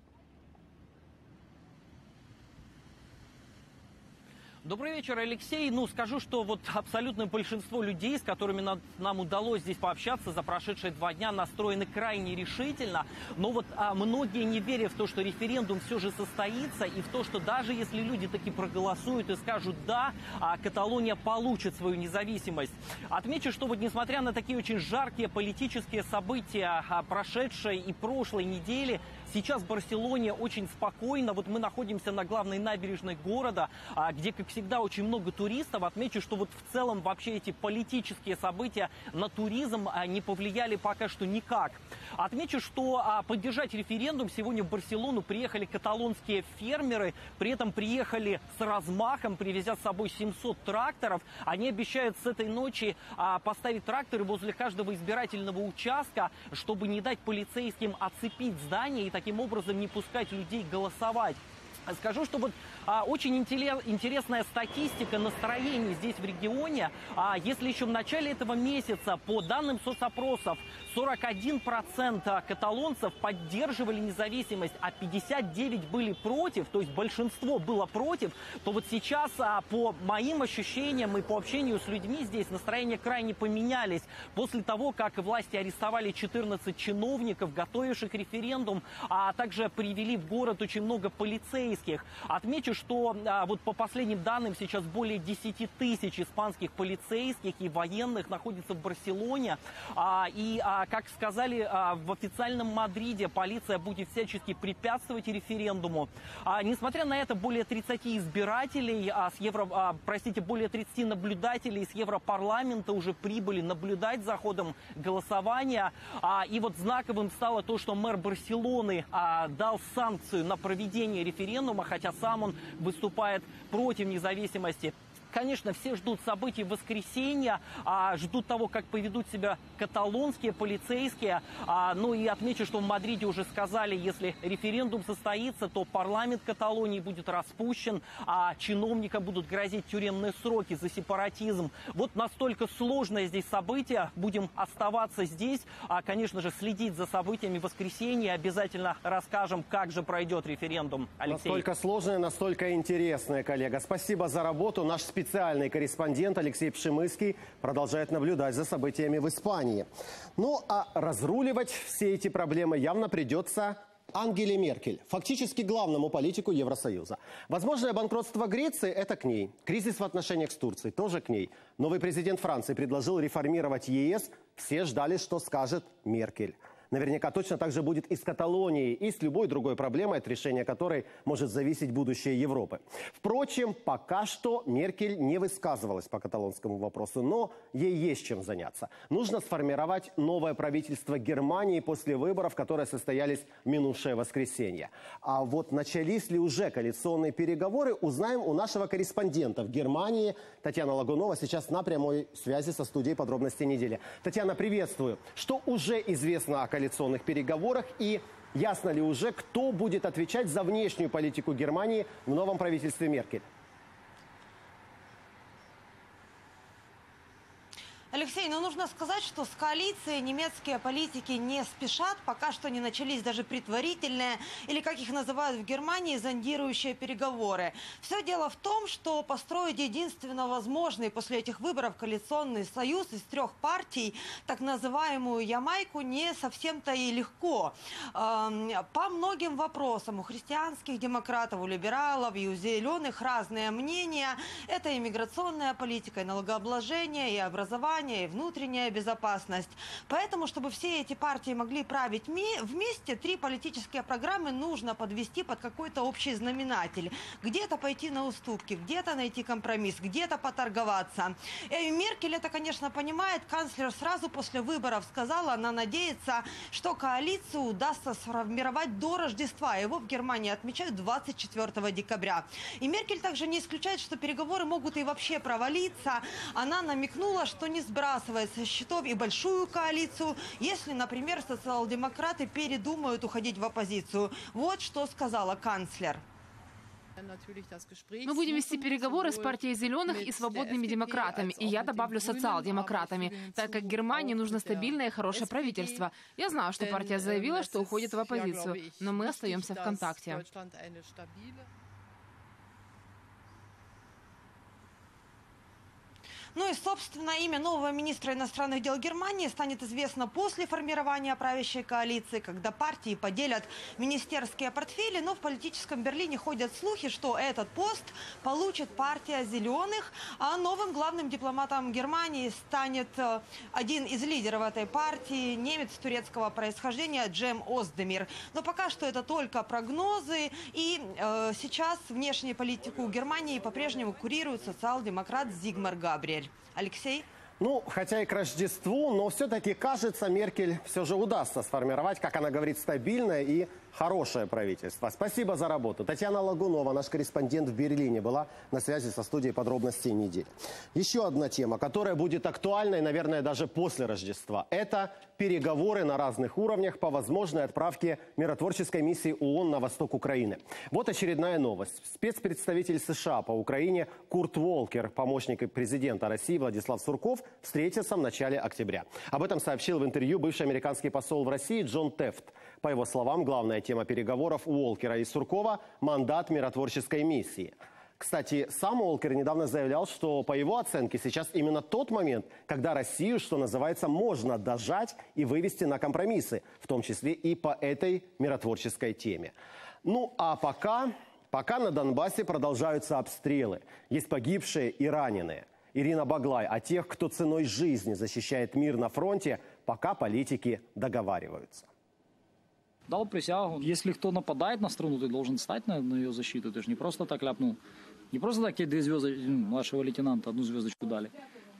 Добрый вечер, Алексей. Ну, скажу, что вот абсолютное большинство людей, с которыми нам, нам удалось здесь пообщаться за прошедшие два дня, настроены крайне решительно. Но вот а, многие не верят в то, что референдум все же состоится, и в то, что даже если люди таки проголосуют и скажут «да», а, Каталония получит свою независимость. Отмечу, что вот несмотря на такие очень жаркие политические события а, прошедшей и прошлой недели, сейчас в Барселоне очень спокойно. Вот мы находимся на главной набережной города, а, где, как всегда, очень много туристов. Отмечу, что вот в целом вообще эти политические события на туризм а, не повлияли пока что никак. Отмечу, что а, поддержать референдум сегодня в Барселону приехали каталонские фермеры. При этом приехали с размахом, привезя с собой семьсот тракторов. Они обещают с этой ночи а, поставить тракторы возле каждого избирательного участка, чтобы не дать полицейским оцепить здание и таким образом не пускать людей голосовать. Скажу, что вот а, очень интересная статистика настроений здесь в регионе. А, если еще в начале этого месяца, по данным соцопросов, сорок один процент каталонцев поддерживали независимость, а пятьдесят девять процентов были против, то есть большинство было против, то вот сейчас, а, по моим ощущениям и по общению с людьми здесь, настроения крайне поменялись. После того, как власти арестовали четырнадцать чиновников, готовивших референдум, а также привели в город очень много полицейских. Отмечу, что а, вот по последним данным сейчас более десяти тысяч испанских полицейских и военных находится в Барселоне. А, и, а, как сказали а, в официальном Мадриде, полиция будет всячески препятствовать референдуму. А, несмотря на это, более тридцати избирателей, а, с Евро, а, простите, более тридцати наблюдателей с Европарламента уже прибыли наблюдать за ходом голосования. А, и вот знаковым стало то, что мэр Барселоны а, дал санкцию на проведение референдума, хотя сам он выступает против независимости. Конечно, все ждут событий воскресенья, а, ждут того, как поведут себя каталонские полицейские. А, ну и отмечу, что в Мадриде уже сказали, если референдум состоится, то парламент Каталонии будет распущен, а чиновникам будут грозить тюремные сроки за сепаратизм. Вот настолько сложное здесь событие. Будем оставаться здесь, а, конечно же, следить за событиями воскресенья. Обязательно расскажем, как же пройдет референдум. Алексей. Настолько сложное, настолько интересное, коллега. Спасибо за работу. Наш специальный корреспондент Алексей Пшемыский продолжает наблюдать за событиями в Испании. Ну, а разруливать все эти проблемы явно придется Ангеле Меркель, фактически главному политику Евросоюза. Возможное банкротство Греции – это к ней. Кризис в отношениях с Турцией – тоже к ней. Новый президент Франции предложил реформировать ЕС. Все ждали, что скажет Меркель. Наверняка точно так же будет и с Каталонией, и с любой другой проблемой, от решения которой может зависеть будущее Европы. Впрочем, пока что Меркель не высказывалась по каталонскому вопросу, но ей есть чем заняться. Нужно сформировать новое правительство Германии после выборов, которые состоялись в минувшее воскресенье. А вот начались ли уже коалиционные переговоры, узнаем у нашего корреспондента в Германии. Татьяна Лагунова сейчас на прямой связи со студией «Подробности недели». Татьяна, приветствую. Что уже известно о коалиционных переговорах и ясно ли уже, кто будет отвечать за внешнюю политику Германии в новом правительстве Меркель? Алексей, ну нужно сказать, что с коалицией немецкие политики не спешат. Пока что не начались даже предварительные, или как их называют в Германии, зондирующие переговоры. Все дело в том, что построить единственно возможный после этих выборов коалиционный союз из трех партий, так называемую Ямайку, не совсем-то и легко. По многим вопросам у христианских демократов, у либералов и у зеленых разные мнения. Это и миграционная политика, и налогообложение, и образование, существование и внутренняя безопасность. Поэтому, чтобы все эти партии могли править вместе, три политические программы нужно подвести под какой-то общий знаменатель. Где-то пойти на уступки, где-то найти компромисс, где-то поторговаться. И Меркель это, конечно, понимает. Канцлер сразу после выборов сказала, она надеется, что коалицию удастся сформировать до Рождества. Его в Германии отмечают двадцать четвёртого декабря. И Меркель также не исключает, что переговоры могут и вообще провалиться. Она намекнула, что не сбрасывает со счетов и большую коалицию, если, например, социал-демократы передумают уходить в оппозицию. Вот что сказала канцлер. Мы будем вести переговоры с партией «Зеленых» и свободными демократами, и я добавлю социал-демократами, так как Германии нужно стабильное и хорошее правительство. Я знаю, что партия заявила, что уходит в оппозицию, но мы остаемся в контакте. Ну и, собственно, имя нового министра иностранных дел Германии станет известно после формирования правящей коалиции, когда партии поделят министерские портфели. Но в политическом Берлине ходят слухи, что этот пост получит партия «Зеленых», а новым главным дипломатом Германии станет один из лидеров этой партии, немец турецкого происхождения Джем Оздемир. Но пока что это только прогнозы, и э, сейчас внешнюю политику Германии по-прежнему курирует социал-демократ Зигмар Габриэль. Алексей? Ну, хотя и к Рождеству, но все-таки, кажется, Меркель все же удастся сформировать, как она говорит, стабильное и хорошее правительство. Спасибо за работу. Татьяна Лагунова, наш корреспондент в Берлине, была на связи со студией «Подробностей недели». Еще одна тема, которая будет актуальной, наверное, даже после Рождества. Это переговоры на разных уровнях по возможной отправке миротворческой миссии ООН на восток Украины. Вот очередная новость. Спецпредставитель США по Украине Курт Волкер, помощник президента России Владислав Сурков, встретился в начале октября. Об этом сообщил в интервью бывший американский посол в России Джон Тефт. По его словам, главная тема переговоров Уолкера и Суркова – мандат миротворческой миссии. Кстати, сам Уолкер недавно заявлял, что, по его оценке, сейчас именно тот момент, когда Россию, что называется, можно дожать и вывести на компромиссы, в том числе и по этой миротворческой теме. Ну, а пока, пока на Донбассе продолжаются обстрелы. Есть погибшие и раненые. Ирина Баглай о тех, кто ценой жизни защищает мир на фронте, пока политики договариваются. Дал присягу. Если кто нападает на страну, ты должен стать на, на ее защиту. Ты же не просто так ляпнул. Не просто так тебе две звезды младшего лейтенанта, одну звездочку дали.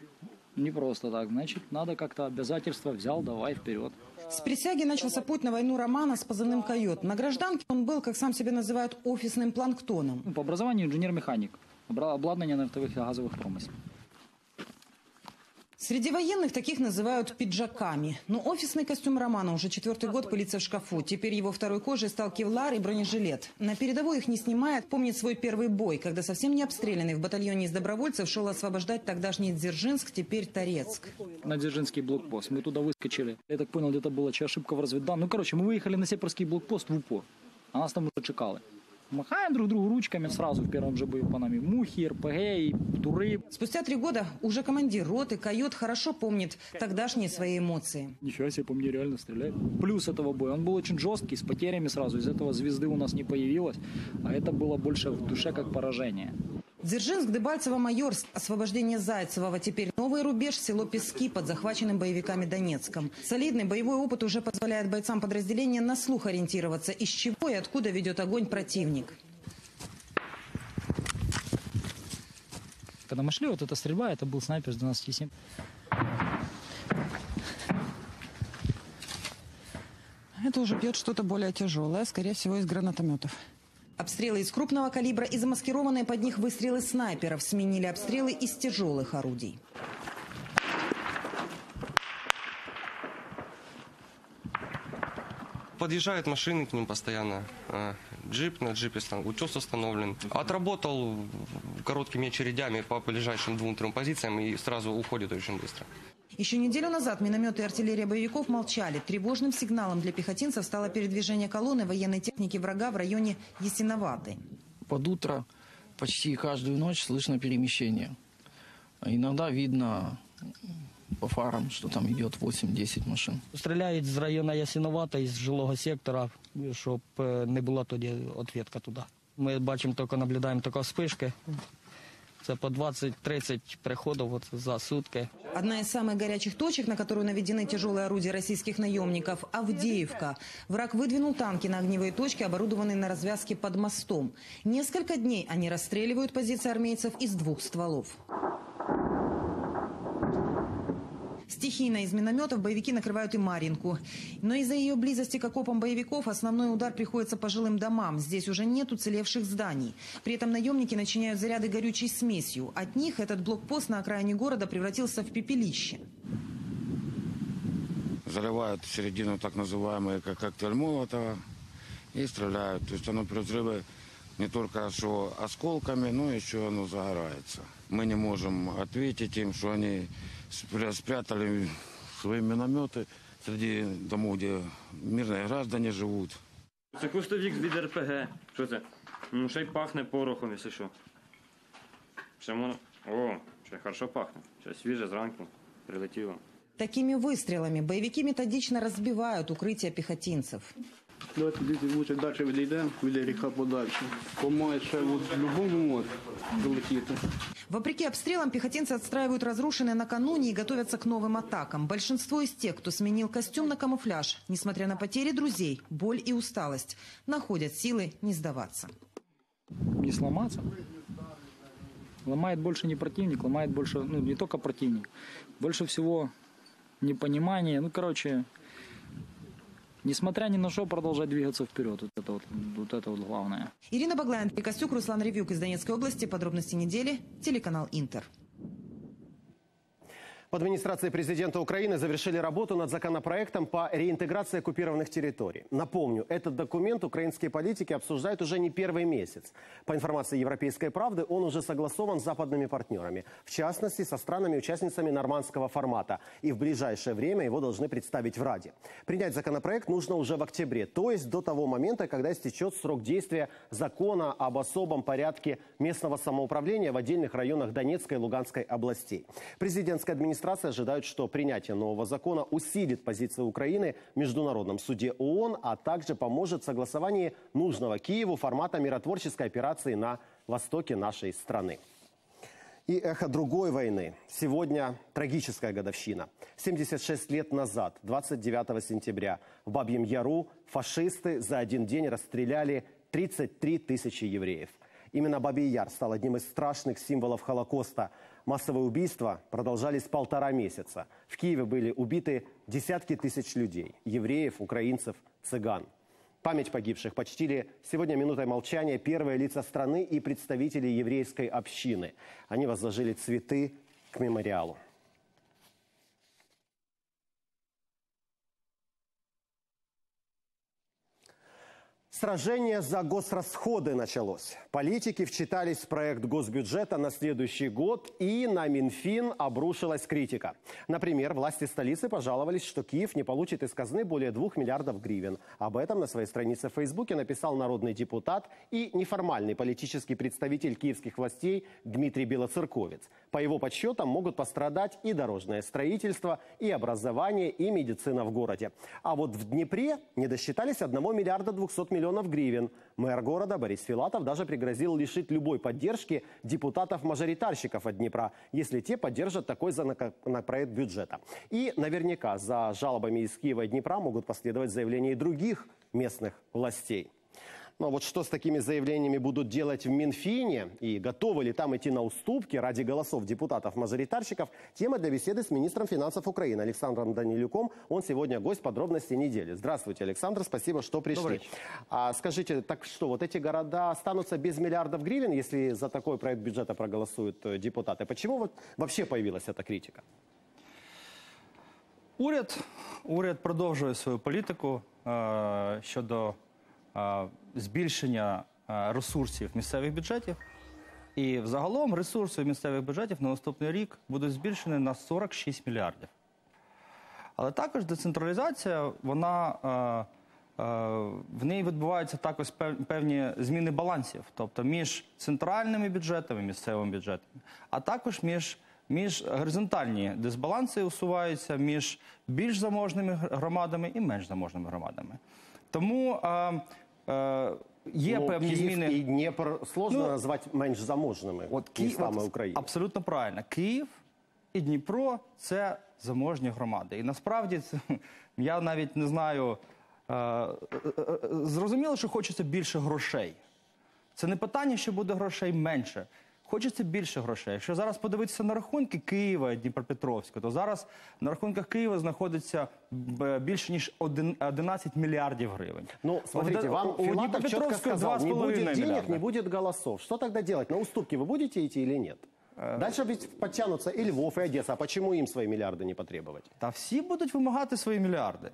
Не просто так. Значит, надо как-то обязательства взял, давай вперед. С присяги начался путь на войну Романа с позывным «Койот». На гражданке он был, как сам себя называют, офисным планктоном. По образованию инженер-механик. Обладнание нефтовых и газовых промыслов. Среди военных таких называют пиджаками. Но офисный костюм Романа уже четвертый год пылится в шкафу. Теперь его второй кожей стал кевлар и бронежилет. На передовой их не снимает. Помнит свой первый бой, когда совсем не обстрелянный в батальоне из добровольцев шел освобождать тогдашний Дзержинск, теперь Торецк. На Дзержинский блокпост. Мы туда выскочили. Я так понял, где-то была ошибка в разведданных. Ну, короче, мы выехали на Северский блокпост в упор. А нас там уже чекали. Махаем друг другу ручками сразу в первом же бою по нами. Мухи, РПГ, туры. Спустя три года уже командир роты «Койот» хорошо помнит тогдашние свои эмоции. Ничего себе, по мне реально стреляет. Плюс этого боя. Он был очень жесткий, с потерями сразу. Из этого звезды у нас не появилось. А это было больше в душе как поражение. Дзержинск, Дебальцево, Майорск, освобождение Зайцевого. Теперь новый рубеж, село Пески под захваченным боевиками Донецком. Солидный боевой опыт уже позволяет бойцам подразделения на слух ориентироваться, из чего и откуда ведет огонь противник. Когда мы шли, вот эта стрельба, это был снайпер с двенадцати семь. Это уже бьет что-то более тяжелое, скорее всего, из гранатометов. Обстрелы из крупного калибра и замаскированные под них выстрелы снайперов сменили обстрелы из тяжелых орудий. Подъезжают машины к ним постоянно. Джип, на джипе утес установлен. Отработал короткими очередями по ближайшим двум-трем позициям и сразу уходит очень быстро. Еще неделю назад минометы и артиллерия боевиков молчали. Тревожным сигналом для пехотинцев стало передвижение колонны военной техники врага в районе Ясиноваты. Под утро почти каждую ночь слышно перемещение. Иногда видно по фарам, что там идет восемь-десять машин. Стреляють з району Ясиновата, із жилого сектора, щоб не була тоді відповідка туди. Ми бачимо, тільки наблюдаємо тільки вспишки. Это по двадцать-тридцать приходов вот за сутки. Одна из самых горячих точек, на которую наведены тяжелые орудия российских наемников – Авдеевка. Враг выдвинул танки на огневые точки, оборудованные на развязке под мостом. Несколько дней они расстреливают позиции армейцев из двух стволов. Стихийно из минометов боевики накрывают и Марьинку. Но из-за ее близости к окопам боевиков основной удар приходится по жилым домам. Здесь уже нет уцелевших зданий. При этом наемники начиняют заряды горючей смесью. От них этот блокпост на окраине города превратился в пепелище. Заливают середину так называемый как коктейль Молотова и стреляют. То есть оно при взрыве не только что осколками, но еще оно загорается. Мы не можем ответить им, что они спрятали свои минометы среди домов, где мирные граждане живут. Це кустовік від ер пе ге. Що це? Ну, ще й пахне порохом, якщо що. Ще воно... О, ще хорошо пахне. Ще свіже зранку прилетіло. Такими выстрелами боевики методично разбивают укрытия пехотинцев. Давайте лучше далі відійдемо, від ріка подальше. Помає ще в будь-якому може долетіти. Вопреки обстрелам, пехотинцы отстраивают разрушенные накануне и готовятся к новым атакам. Большинство из тех, кто сменил костюм на камуфляж, несмотря на потери друзей, боль и усталость, находят силы не сдаваться. Не сломаться. Ломает больше не противник, ломает больше, ну, не только противник. Больше всего непонимание. Ну, короче, несмотря ни на что, продолжать двигаться вперед. Вот это вот, вот это вот главное. Ирина Баглаен, Костюк, Руслан Ревюк из Донецкой области. Подробности недели. Телеканал Интер. В администрации президента Украины завершили работу над законопроектом по реинтеграции оккупированных территорий. Напомню, этот документ украинские политики обсуждают уже не первый месяц. По информации «Европейской правды», он уже согласован с западными партнерами. В частности, со странами-участницами нормандского формата. И в ближайшее время его должны представить в Раде. Принять законопроект нужно уже в октябре, то есть до того момента, когда истечет срок действия закона об особом порядке местного самоуправления в отдельных районах Донецкой и Луганской областей. Президентская администрация Администрация ожидает, что принятие нового закона усилит позиции Украины в Международном суде ООН, а также поможет в согласовании нужного Киеву формата миротворческой операции на востоке нашей страны. И эхо другой войны. Сегодня трагическая годовщина. семьдесят шесть лет назад, двадцать девятого сентября, в Бабьем Яру фашисты за один день расстреляли тридцать три тысячи евреев. Именно Бабий Яр стал одним из страшных символов Холокоста. Массовые убийства продолжались полтора месяца. В Киеве были убиты десятки тысяч людей – евреев, украинцев, цыган. Память погибших почтили сегодня минутой молчания первые лица страны и представители еврейской общины. Они возложили цветы к мемориалу. Сражение за госрасходы началось. Политики вчитались в проект госбюджета на следующий год, и на Минфин обрушилась критика. Например, власти столицы пожаловались, что Киев не получит из казны более двух миллиардов гривен. Об этом на своей странице в Фейсбуке написал народный депутат и неформальный политический представитель киевских властей Дмитрий Белоцерковец. По его подсчетам могут пострадать и дорожное строительство, и образование, и медицина в городе. А вот в Днепре не досчитались одного миллиарда двухсот миллионов гривен. Мэр города Борис Филатов даже пригрозил лишить любой поддержки депутатов-мажоритарщиков от Днепра, если те поддержат такой законопроект бюджета. И наверняка за жалобами из Киева и Днепра могут последовать заявления и других местных властей. Но вот что с такими заявлениями будут делать в Минфине и готовы ли там идти на уступки ради голосов депутатов-мажоритарщиков, тема для беседы с министром финансов Украины Александром Данилюком. Он сегодня гость подробностей недели. Здравствуйте, Александр, спасибо, что пришли. А скажите, так что, вот эти города останутся без миллиардов гривен, если за такой проект бюджета проголосуют депутаты? Почему вот вообще появилась эта критика? Уряд, уряд продовжує свою політику е, щодо е, збільшення е, ресурсів місцевих бюджетів. І взагалом ресурси місцевих бюджетів на наступний рік будуть збільшені на сорок шість мільярдів. Але також децентралізація, вона, е, е, в ній відбуваються також певні зміни балансів. Тобто між центральними бюджетами, місцевими бюджетами, а також між Між горизонтальні дисбаланси усуваються між більш заможними громадами і менш заможними громадами. Тому е, е, є ну, певні Київ зміни. І Дніпр сложно Ну, назвати менш заможними, От ніж Ки... саме от, Україна. Абсолютно правильно. Київ і Дніпро – це заможні громади. І насправді це, я навіть не знаю, е, е, е, зрозуміло, що хочеться більше грошей. Це не питання, що буде грошей менше. Хочеться більше грошей. Якщо зараз подивитися на рахунки Києва і Дніпропетровська, то зараз на рахунках Києва знаходиться більше ніж одинадцять мільярдів гривень. Ну, смотрите, вам Филатов четко сказал, не будет денег, не будет голосов. Что тогда делать? На уступки вы будете идти или нет? Дальше ведь подтянутся и Львов, и Одесса. А почему им свои миллиарды не потребовать? Та всі будуть вимагати свої мільярди.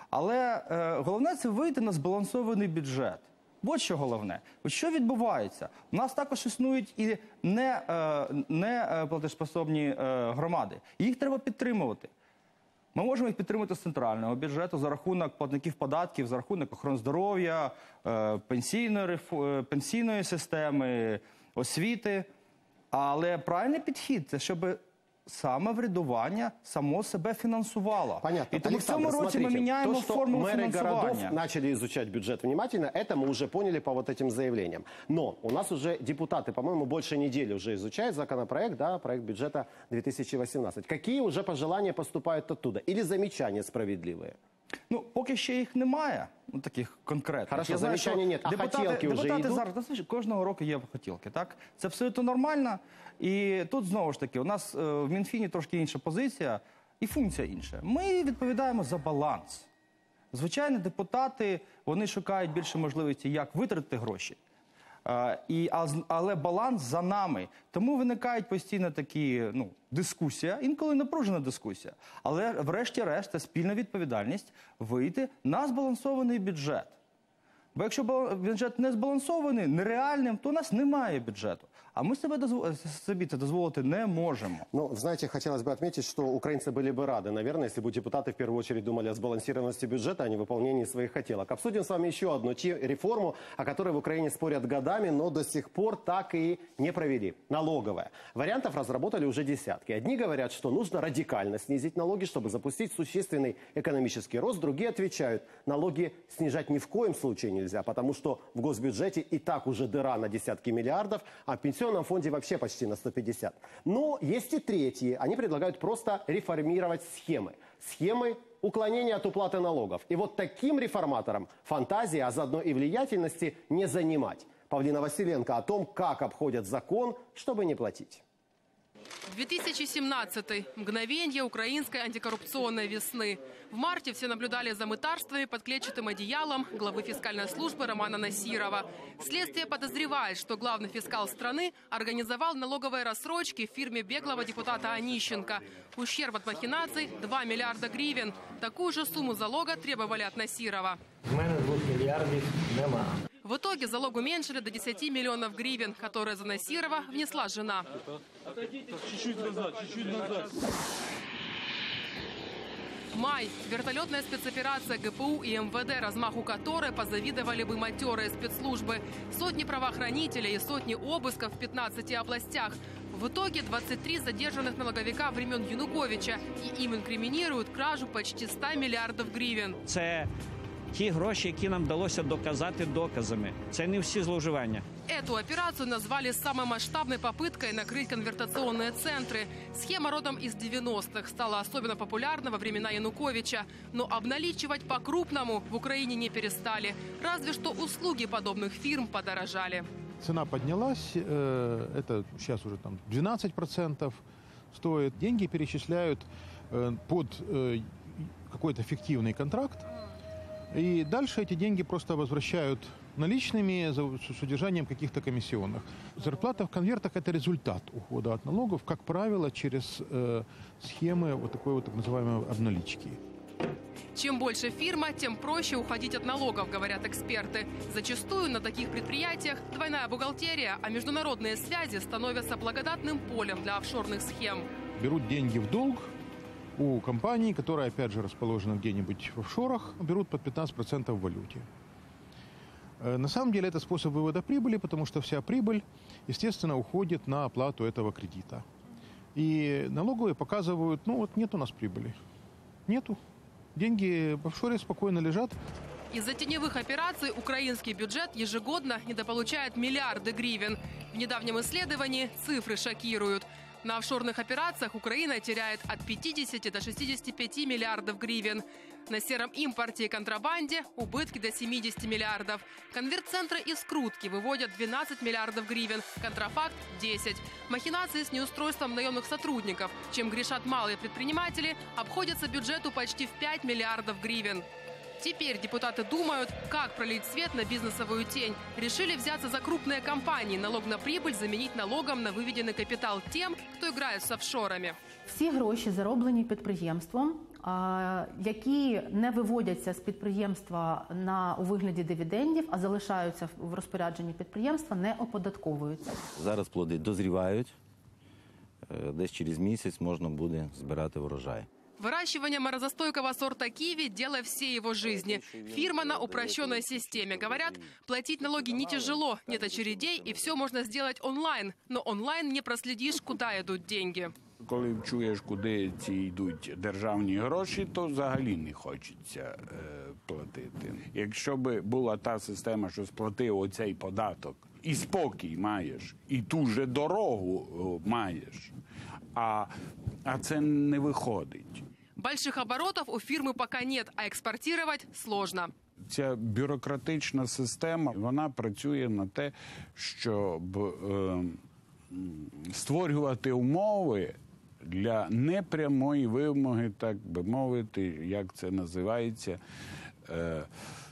Але е, головне – це вийти на збалансований бюджет. От що головне. Ось що відбувається? У нас також існують і не, е, не платежспособні е, громади. Їх треба підтримувати. Ми можемо їх підтримати з центрального бюджету за рахунок платників податків, за рахунок охорони здоров'я, е, пенсійної, е, пенсійної системи, освіти. Але правильний підхід – це щоб самоврядування само себе фінансувало. Понятно. И тому Александр, в цьому році смотрите, ми міняємо то, что форму мэры финансования. городов начали изучать бюджет внимательно, это мы уже поняли по вот этим заявлениям. Но у нас уже депутаты, по-моему, больше недели уже изучают законопроект, да, проект бюджета две тысячи восемнадцать. Какие уже пожелания поступают оттуда? Или замечания справедливые? Ну, поки ще їх немає, ну, таких конкретних. Хорошо, Я знаю, замечаний що нет, а депутати, хотілки вже депутати йдуть? зараз, ну, слушай, кожного року є хотілки, так? Це абсолютно нормально. І тут, знову ж таки, у нас е, в Мінфіні трошки інша позиція і функція інша. Ми відповідаємо за баланс. Звичайно, депутати, вони шукають більше можливості, як витратити гроші. Е, і, а, але баланс за нами. Тому виникають постійно такі, ну, дискусія, інколи напружена дискусія. Але врешті-решт це спільна відповідальність вийти на збалансований бюджет. Бо якщо бюджет не збалансований, нереальним, то у нас немає бюджету. А мы себе, дозв... себе это дозволить не можем. Ну, знаете, хотелось бы отметить, что украинцы были бы рады, наверное, если бы депутаты в первую очередь думали о сбалансированности бюджета, а не выполнении своих хотелок. Обсудим с вами еще одну реформу, о которой в Украине спорят годами, но до сих пор так и не провели. Налоговая. Вариантов разработали уже десятки. Одни говорят, что нужно радикально снизить налоги, чтобы запустить существенный экономический рост. Другие отвечают, налоги снижать ни в коем случае нельзя, потому что в госбюджете и так уже дыра на десятки миллиардов, а в пенсионном фонде вообще почти на сто пятьдесят. Но есть и третьи. Они предлагают просто реформировать схемы. Схемы уклонения от уплаты налогов. И вот таким реформаторам фантазии, а заодно и влиятельности не занимать. Павлина Василенко о том, как обходят закон, чтобы не платить. две тысячи семнадцатый. Мгновенье украинской антикоррупционной весны. В марте все наблюдали за мытарствами под клетчатым одеялом главы фискальной службы Романа Насирова. Следствие подозревает, что главный фискал страны организовал налоговые рассрочки в фирме беглого депутата Онищенко. Ущерб от махинаций – два миллиарда гривен. Такую же сумму залога требовали от Насирова. У меня двух миллиардов нема. В итоге залог уменьшили до десяти миллионов гривен, которые за Насирова внесла жена. Чуть-чуть назад, чуть-чуть назад. Май. Вертолетная спецоперация ГПУ и МВД, размаху которой позавидовали бы матерые спецслужбы. Сотни правоохранителей и сотни обысков в пятнадцати областях. В итоге двадцать три задержанных налоговика времен Януковича. И им инкриминируют кражу почти ста миллиардов гривен. Це ті гроші, які нам вдалося доказати доказами. Це не всі зловживання. Эту операцию назвали самой масштабной попыткой накрыть конвертационные центры. Схема родом из девяностых стала особенно популярна во времена Януковича. Но обналичивать по-крупному в Украине не перестали. Разве что услуги подобных фирм подорожали. Цена поднялась, это сейчас уже там двенадцать процентов стоит. Деньги перечисляют под какой-то фиктивный контракт. И дальше эти деньги просто возвращают наличными с удержанием каких-то комиссионных. Зарплата в конвертах – это результат ухода от налогов, как правило, через э, схемы вот такой вот так называемой обналички. Чем больше фирма, тем проще уходить от налогов, говорят эксперты. Зачастую на таких предприятиях двойная бухгалтерия, а международные связи становятся благодатным полем для офшорных схем. Берут деньги в долг у компаний, которые, опять же, расположены где-нибудь в офшорах, берут под пятнадцать процентов в валюте. На самом деле это способ вывода прибыли, потому что вся прибыль, естественно, уходит на оплату этого кредита. И налоговые показывают, ну вот нет у нас прибыли. Нету. Деньги в офшоре спокойно лежат. Из-за теневых операций украинский бюджет ежегодно недополучает миллиарды гривен. В недавнем исследовании цифры шокируют. На офшорных операциях Украина теряет от пятидесяти до шестидесяти пяти миллиардов гривен. На сером импорте и контрабанде убытки до семидесяти миллиардов. Конвертцентры и скрутки выводят двенадцать миллиардов гривен, контрафакт – десять. Махинации с неустройством наемных сотрудников, чем грешат малые предприниматели, обходятся бюджету почти в пять миллиардов гривен. Теперь депутаты думают, как пролить свет на бизнесовую тень. Решили взяться за крупные компании, налог на прибыль заменить налогом на выведенный капитал тем, кто играет с офшорами. Всі гроші, зароблені підприємством, які не виводяться з підприємства на, у вигляді дивідендів, а залишаються в розпорядженні підприємства, не оподатковуються. Зараз плоди дозрівають, десь через місяць можна буде збирати врожай. Выращивание морозостойкого сорта киви – дело всей его жизни. Фирма на упрощенной системе. Говорят, платить налоги не тяжело, нет очередей, и все можно сделать онлайн. Но онлайн не проследишь, куда идут деньги. Коли чуєш, куди ці йдуть державні гроші, то взагалі не хочеться е, платити. Якщо б була та система, що сплатив оцей податок, і спокій маєш, і ту же дорогу о, маєш, а, а це не виходить. Больших оборотов у фирмы пока нет, а экспортировать сложно. Ця бюрократична система, вона працює на те, щоб е, створювати умови для непрямої вимоги, так би мовити, як це називається, е,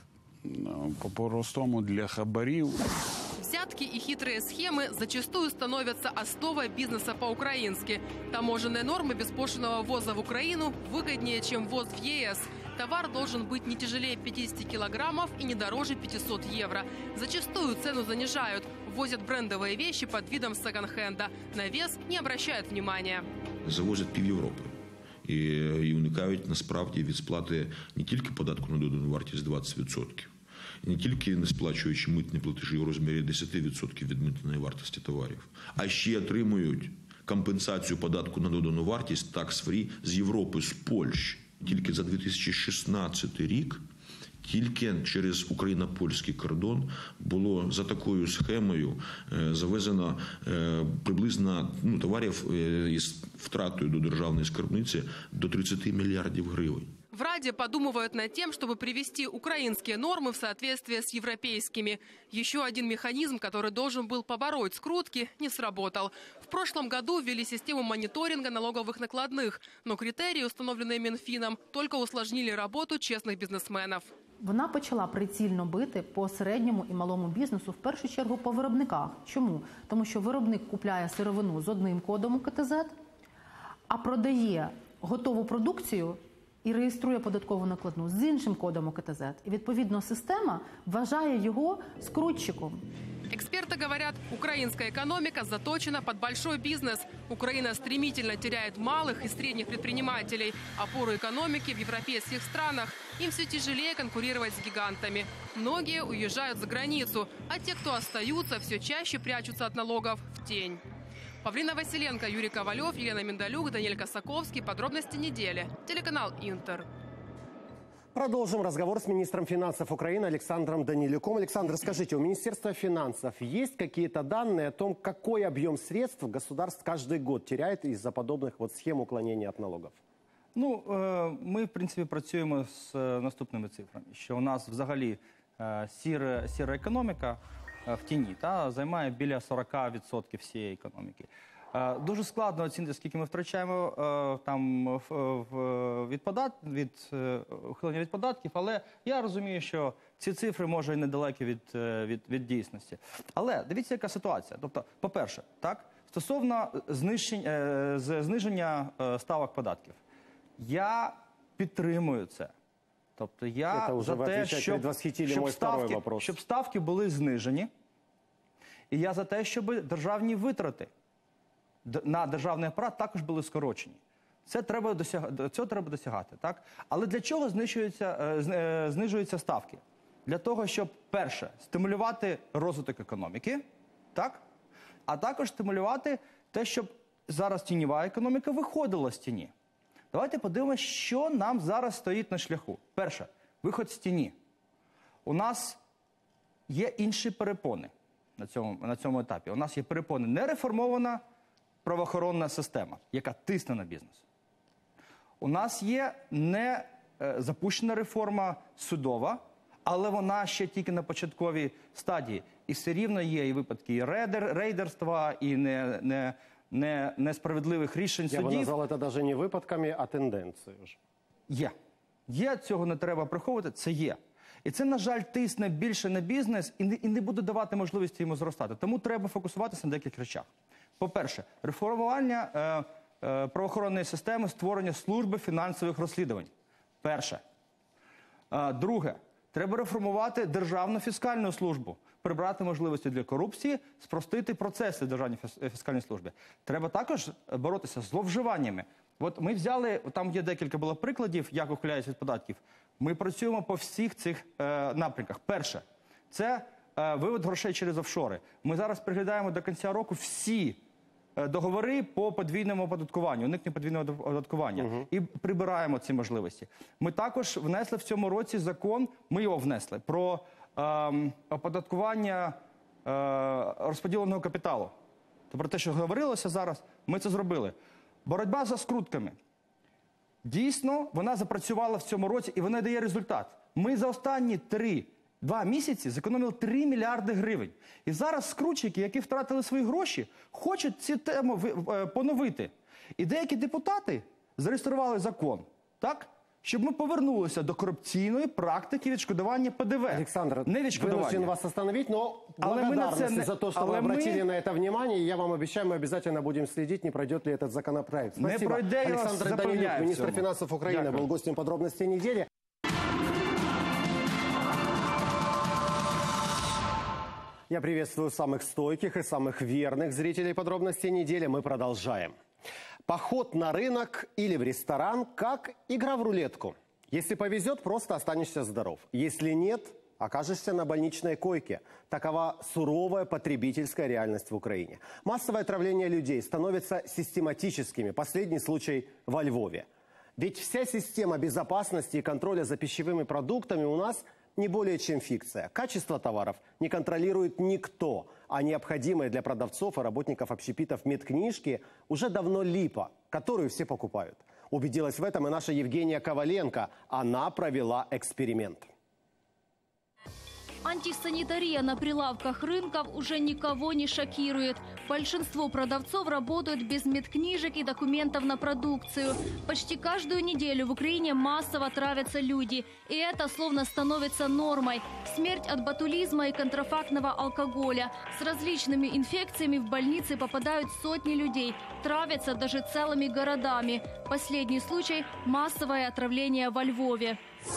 по-простому для хабарів. Взятки и хитрые схемы зачастую становятся основой бизнеса по-украински. Таможенные нормы беспошлинного ввоза в Украину выгоднее, чем ввоз в ЕС. Товар должен быть не тяжелее пятидесяти килограммов и не дороже пятисот евро. Зачастую цену занижают. Возят брендовые вещи под видом секонд-хенда. На вес не обращают внимания. Завозять пів Європи. І, і уникають насправді від сплати не тільки податку на додану вартість двадцять відсотків, не тільки не сплачуючи митні платежі у розмірі десять відсотків від митної вартості товарів, а ще отримують компенсацію податку на додану вартість такс-фрі з Європи, з Польщі. Тільки за дві тисячі шістнадцятий рік, тільки через україно-польський кордон було за такою схемою завезено приблизно ну, товарів із втратою до державної скарбниці до тридцати мільярдів гривень. В Раде подумывают над тем, чтобы привести украинские нормы в соответствие с европейскими. Еще один механизм, который должен был побороть скрутки, не сработал. В прошлом году ввели систему мониторинга налоговых накладных, но критерии, установленные Минфином, только усложнили работу честных бизнесменов. Вона почала прицільно бити по середньому і малому бізнесу, в першу чергу по виробниках. Чому? Тому що виробник купляє сировину з одним кодом у ка те зет, а продає готову продукцію і реєструє податкову накладну з іншим кодом у ка те зет. І, відповідно, система вважає його скрутчиком. Эксперты говорят, украинская экономика заточена под большой бизнес. Украина стремительно теряет малых и средних предпринимателей. Опору экономики в европейских странах. Им все тяжелее конкурировать с гигантами. Многие уезжают за границу, а те, кто остаются, все чаще прячутся от налогов в тень. Павлина Василенко, Юрий Ковалев, Елена Миндалюк, Даниэль Косаковский. Подробности недели. Телеканал Интер. Продолжим разговор с министром финансов Украины Александром Данилюком. Александр, скажите, у Министерства финансов есть какие-то данные о том, какой объем средств государство каждый год теряет из-за подобных вот схем уклонения от налогов? Ну, ми, в принципі, працюємо з наступними цифрами, що у нас взагалі сіра, сіра економіка в тіні та, займає біля сорок відсотків всієї економіки. Дуже складно оцінити, скільки ми втрачаємо там від подат... від ухилення від податків, але я розумію, що ці цифри, може, і недалекі від, від, від дійсності. Але дивіться, яка ситуація. Тобто, по-перше, так, стосовно зниження, зниження ставок податків. Я підтримую це. Тобто я за те, щоб, щоб, ставки, щоб ставки були знижені. І я за те, щоб державні витрати на державний апарат також були скорочені. Це треба досягати, цього треба досягати, так? Але для чого знижуються, знижуються ставки? Для того, щоб, перше, стимулювати розвиток економіки, так? А також стимулювати те, щоб зараз тіньова економіка виходила з тіні. Давайте подивимося, що нам зараз стоїть на шляху. Перше, виход з тіні. У нас є інші перепони на цьому, на цьому етапі. У нас є перепони нереформована правоохоронна система, яка тисне на бізнес. У нас є не е, запущена реформа судова, але вона ще тільки на початковій стадії. І все рівно є і випадки і рейдер, рейдерства, і не, не, не, несправедливих рішень Я судів. Я би назвав це навіть не випадками, а тенденцією. Є. Є, цього не треба приховувати, це є. І це, на жаль, тисне більше на бізнес і не, і не буде давати можливості йому зростати. Тому треба фокусуватися на декількох речах. По-перше, реформування е, е, правоохоронної системи, створення служби фінансових розслідувань. Перше. Е, друге. Треба реформувати Державну фіскальну службу, прибрати можливості для корупції, спростити процеси в Державній фіскальній службі. Треба також боротися з зловживаннями. От ми взяли, там є декілька було прикладів, як ухиляються від податків. Ми працюємо по всіх цих е, напрямках. Перше, це е, вивод грошей через офшори. Ми зараз приглядаємо до кінця року всі е, договори по подвійному оподаткуванню, уникненню подвійного оподаткування. Угу. І прибираємо ці можливості. Ми також внесли в цьому році закон, ми його внесли, про е, оподаткування е, розподіленого капіталу. То про те, що говорилося зараз, ми це зробили. Боротьба за скрутками. Дійсно, вона запрацювала в цьому році і вона дає результат. Ми за останні три, два місяці зекономили три мільярди гривень. І зараз скрутчики, які втратили свої гроші, хочуть цю тему поновити. І деякі депутати зареєстрували закон, так? Щоб ми повернулися до корупційної практики відшкодування П Д В. Александр, не відшкодування. вынужден вас остановить, но благодарности не... за то, что Але вы обратили ми... на это внимание. И я вам обещаю, мы обязательно будем следить, не пройдет ли этот законопроект. Спасибо. Не пройде, Александр Данилюк, министр финансов Украины, Дякую. Был гостем подробностей недели. Я приветствую самых стойких и самых верных зрителей подробностей недели. Мы продолжаем. Поход на рынок или в ресторан как игра в рулетку. Если повезет, просто останешься здоров. Если нет, окажешься на больничной койке. Такова суровая потребительская реальность в Украине. Массовое отравление людей становится систематическими. Последний случай во Львове. Ведь вся система безопасности и контроля за пищевыми продуктами у нас не более чем фикция. Качество товаров не контролирует никто, а необходимые для продавцов и работников общепитов медкнижки уже давно липа, которую все покупают. Убедилась в этом и наша Евгения Коваленко. Она провела эксперимент. Антисанитария на прилавках рынков уже никого не шокирует. Большинство продавцов работают без медкнижек и документов на продукцию. Почти каждую неделю в Украине массово травятся люди. И это словно становится нормой. Смерть от ботулизма и контрафактного алкоголя. С различными инфекциями в больницы попадают сотни людей. Травятся даже целыми городами. Последний случай – массовое отравление во Львове.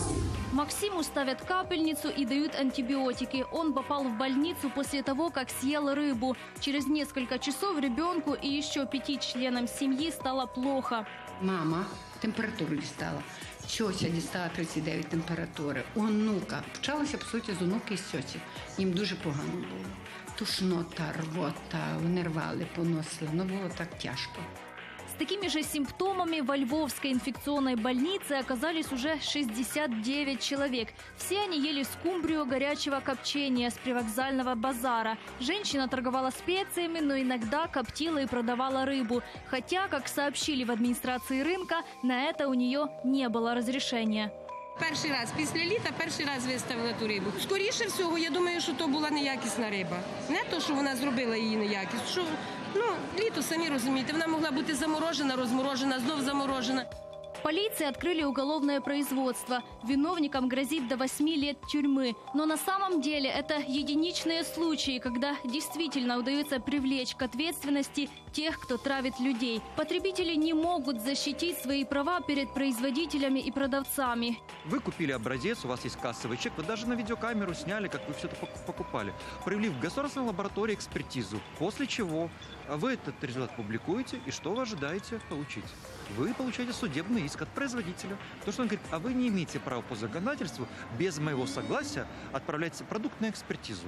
Максиму ставят капельницу и дают антибиотики. Он попал в больницу после того, как съел рыбу. Через несколько часов ребенку и еще пяти членам семьи стало плохо. Мама температуру дістала. Тьося дістала тридцять дев'ять температури. Онука. Почалося, по суті, з онуки і з тьоті. Їм дуже погано було. Тушнота, рвота, вони рвали, поносили. Ну, було так тяжко. С такими же симптомами во Львовской инфекционной больнице оказались уже шестьдесят девять человек. Все они ели скумбрию горячего копчения с привокзального базара. Женщина торговала специями, но иногда коптила и продавала рыбу. Хотя, как сообщили в администрации рынка, на это у нее не было разрешения. Перший раз після літа, перший раз виставила ту рибу. Скоріше всього, я думаю, що то була неякісна риба. Не то, що вона зробила її неякість. Що, ну, літо, самі розумієте, вона могла бути заморожена, розморожена, знов заморожена. Полиции открыли уголовное производство. Виновникам грозит до восьми лет тюрьмы. Но на самом деле это единичные случаи, когда действительно удается привлечь к ответственности тех, кто травит людей. Потребители не могут защитить свои права перед производителями и продавцами. Вы купили образец, у вас есть кассовый чек, вы даже на видеокамеру сняли, как вы все это покупали. Провели в государственной лаборатории экспертизу, после чего вы этот результат публикуете, и что вы ожидаете получить? Вы получаете судебный иск от производителя. То, что он говорит, а вы не имеете права по законодательству без моего согласия отправлять продукт на экспертизу.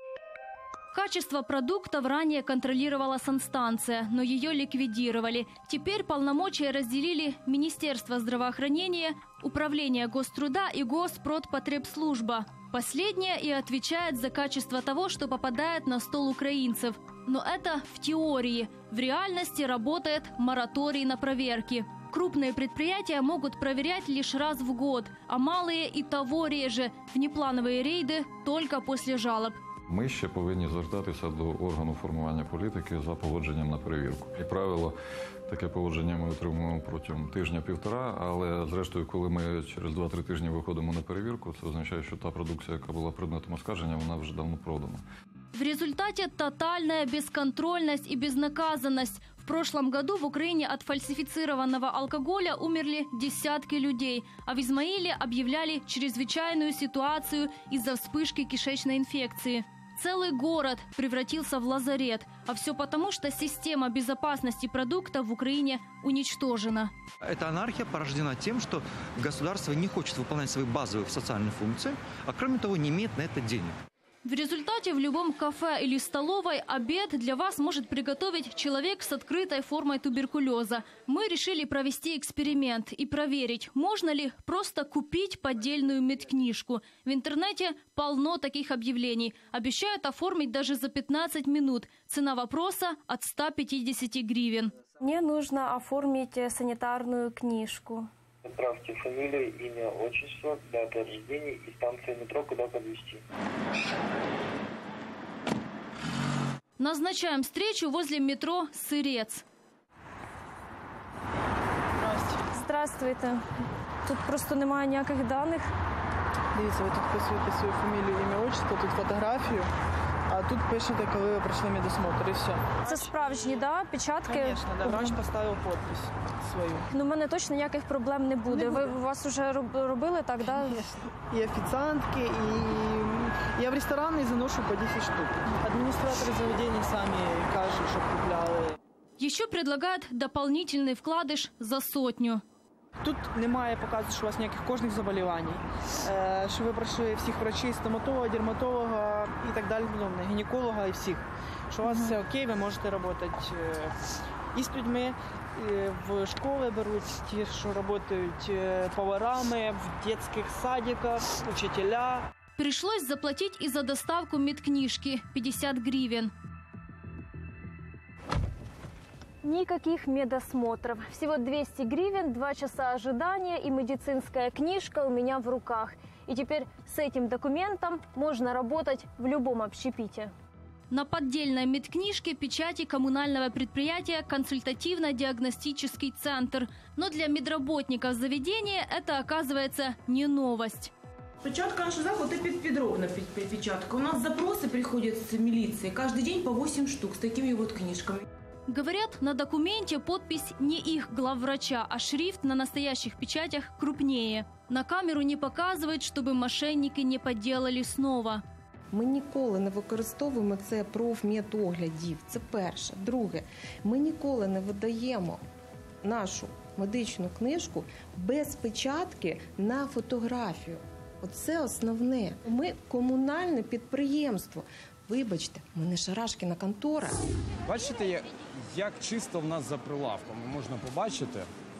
Качество продуктов ранее контролировала санстанция, но ее ликвидировали. Теперь полномочия разделили Министерство здравоохранения, Управление Гоструда и Госпродпотребслужба. Последняя и отвечает за качество того, что попадает на стол украинцев. Но это в теории. В реальности работает мораторий на проверки. Крупные предприятия могут проверять лишь раз в год, а малые и того реже. Внеплановые рейды только после жалоб. Ми ще повинні звертатися до органу формування політики за погодженням на перевірку. І правило, таке погодження ми отримуємо протягом тижня-півтора, але зрештою, коли ми через два-три тижні виходимо на перевірку, це означає, що та продукція, яка була предметом оскарження, вона вже давно продана. В результате тотальная бесконтрольность и безнаказанность. В прошлом году в Украине от фальсифицированного алкоголя умерли десятки людей, а в Измаиле объявляли чрезвычайную ситуацию из-за вспышки кишечной инфекции. Целый город превратился в лазарет, а все потому, что система безопасности продуктов в Украине уничтожена. Эта анархия порождена тем, что государство не хочет выполнять свои базовые социальные функции, а кроме того не имеет на это денег. В результате в любом кафе или столовой обед для вас может приготовить человек с открытой формой туберкулеза. Мы решили провести эксперимент и проверить, можно ли просто купить поддельную медкнижку. В интернете полно таких объявлений. Обещают оформить даже за пятнадцать минут. Цена вопроса от ста пятидесяти гривен. Мне нужно оформить санитарную книжку. Отправьте фамилию, имя, отчество, дата рождения и станция метро, куда подвезти. Назначаем встречу возле метро «Сырец». Здравствуйте. Здравствуйте. Тут просто немає ніяких даних. Дивіться, ви тут вписуєте свою фамілію, ім'я, отчество, тут фотографію, а тут пишете, коли ви пройшли медосмотр, і все. Це справжні, да? Печатки? Звісно, да. Врач поставив підпис свою. Ну, в мене точно ніяких проблем не буде. Не буде. Ви у вас вже робили так, да? І офіціантки, і я в ресторани заношу по десять штук. Адміністратори заведення самі кажуть, щоб купляли. Еще предлагают дополнительный вкладыш за сотню. Тут немає показу, що у вас ніяких кожних заболівань, що ви пройшли всіх врачів, стоматолога, дерматолога і так далі, гінеколога і всіх. Що у вас все окей, ви можете працювати і з людьми, і в школи беруть ті, що працюють поварами, в дитячих садиках, учителя. Пришлось заплатить и за доставку медкнижки – пятьдесят гривен. Никаких медосмотров. Всего двести гривен, два часа ожидания и медицинская книжка у меня в руках. И теперь с этим документом можно работать в любом общепите. На поддельной медкнижке печати коммунального предприятия «Консультативно-диагностический центр». Но для медработников заведения это, оказывается, не новость. Печатка наш заклад – это підробна печатка. У нас запросы приходят с милиции каждый день по восемь штук с такими вот книжками. Говорят, на документе подпись не их главврача, а шрифт на настоящих печатях крупнее. На камеру не показывают, чтобы мошенники не подделали снова. Ми ніколи не використовуємо це профмедоглядів. Це перше. Друге, ми ніколи не видаємо нашу медичну книжку без печатки на фотографію. Оце основне. Ми комунальне підприємство. Вибачте, ми не Шарашкіна контора. Бачите, як чисто в нас за прилавком. Можна побачити.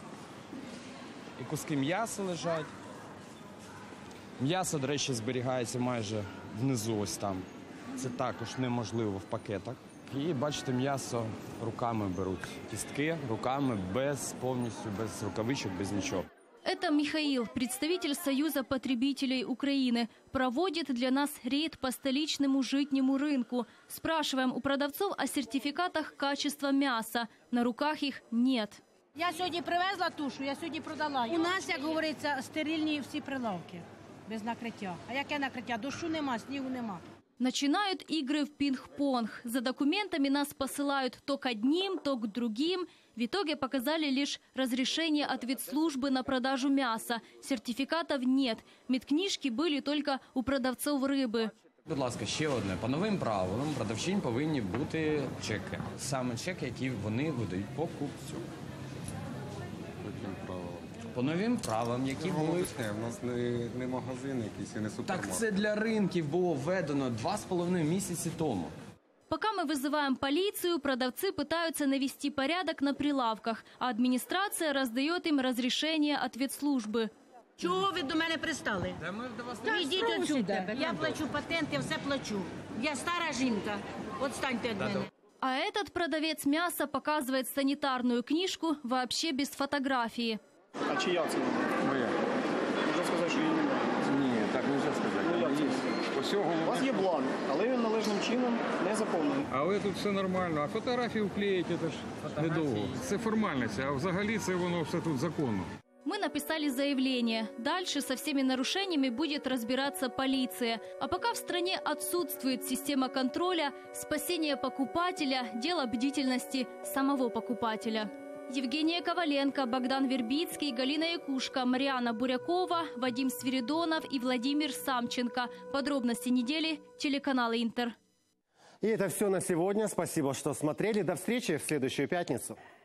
І куски м'яса лежать. М'ясо, до речі, зберігається майже внизу ось там. Це також неможливо в пакетах. І бачите, м'ясо руками беруть. Кістки руками, без повністю, без рукавичок, без нічого. Это Михаил, представитель Союза потребителей Украины. Проводит для нас рейд по столичному житнему рынку. Спрашиваем у продавцов о сертификатах качества мяса. На руках их нет. Я сьогодні привезла тушу, я сьогодні продала. У нас, як говориться, стерильні всі прилавки, без накриття. А яке накриття? Дощу нема, снігу нема. Начинают игры в пинг-понг. За документами нас посылают то к одним, то к другим. В итоге показали лишь разрешение от ветслужбы на продажу мяса. Сертификатов нет. Медкнижки были только у продавцов рыбы. Будь ласка, ще одне. По новим правилам продавчині повинні бути чеки. Саме чеки, які вони видають покупцю. По новим правилам, які були... У нас не, не магазин якийсь і не супермаркет. Так це для ринків було введено два з половиною місяці тому. Пока мы вызываем полицию, продавцы пытаются навести порядок на прилавках, а администрация раздает им разрешение от ветслужбы. Чого ви до мене пристали? Ідіть отсюди. Я плачу патент, я все плачу. Я стара жінка. Отстаньте від мене. А этот продавец мяса показывает санитарную книжку вообще без фотографии. А чия це? Моя. Можна сказати, що її немає. Ні, так не можна сказати. Ну, як це? У вас є бланк, але він належним чином не заповнений. Але тут все нормально. А фотографію вклеїти, це ж недовго. Це формальність, а взагалі це воно все тут законно. Мы написали заявление. Дальше со всеми нарушениями будет разбираться полиция. А пока в стране отсутствует система контроля, спасения покупателя, дело бдительности самого покупателя. Евгения Коваленко, Богдан Вербицкий, Галина Якушка, Мариана Бурякова, Вадим Свиридонов и Владимир Самченко. Подробности недели, телеканал Интер. И это все на сегодня. Спасибо, что смотрели. До встречи в следующую пятницу.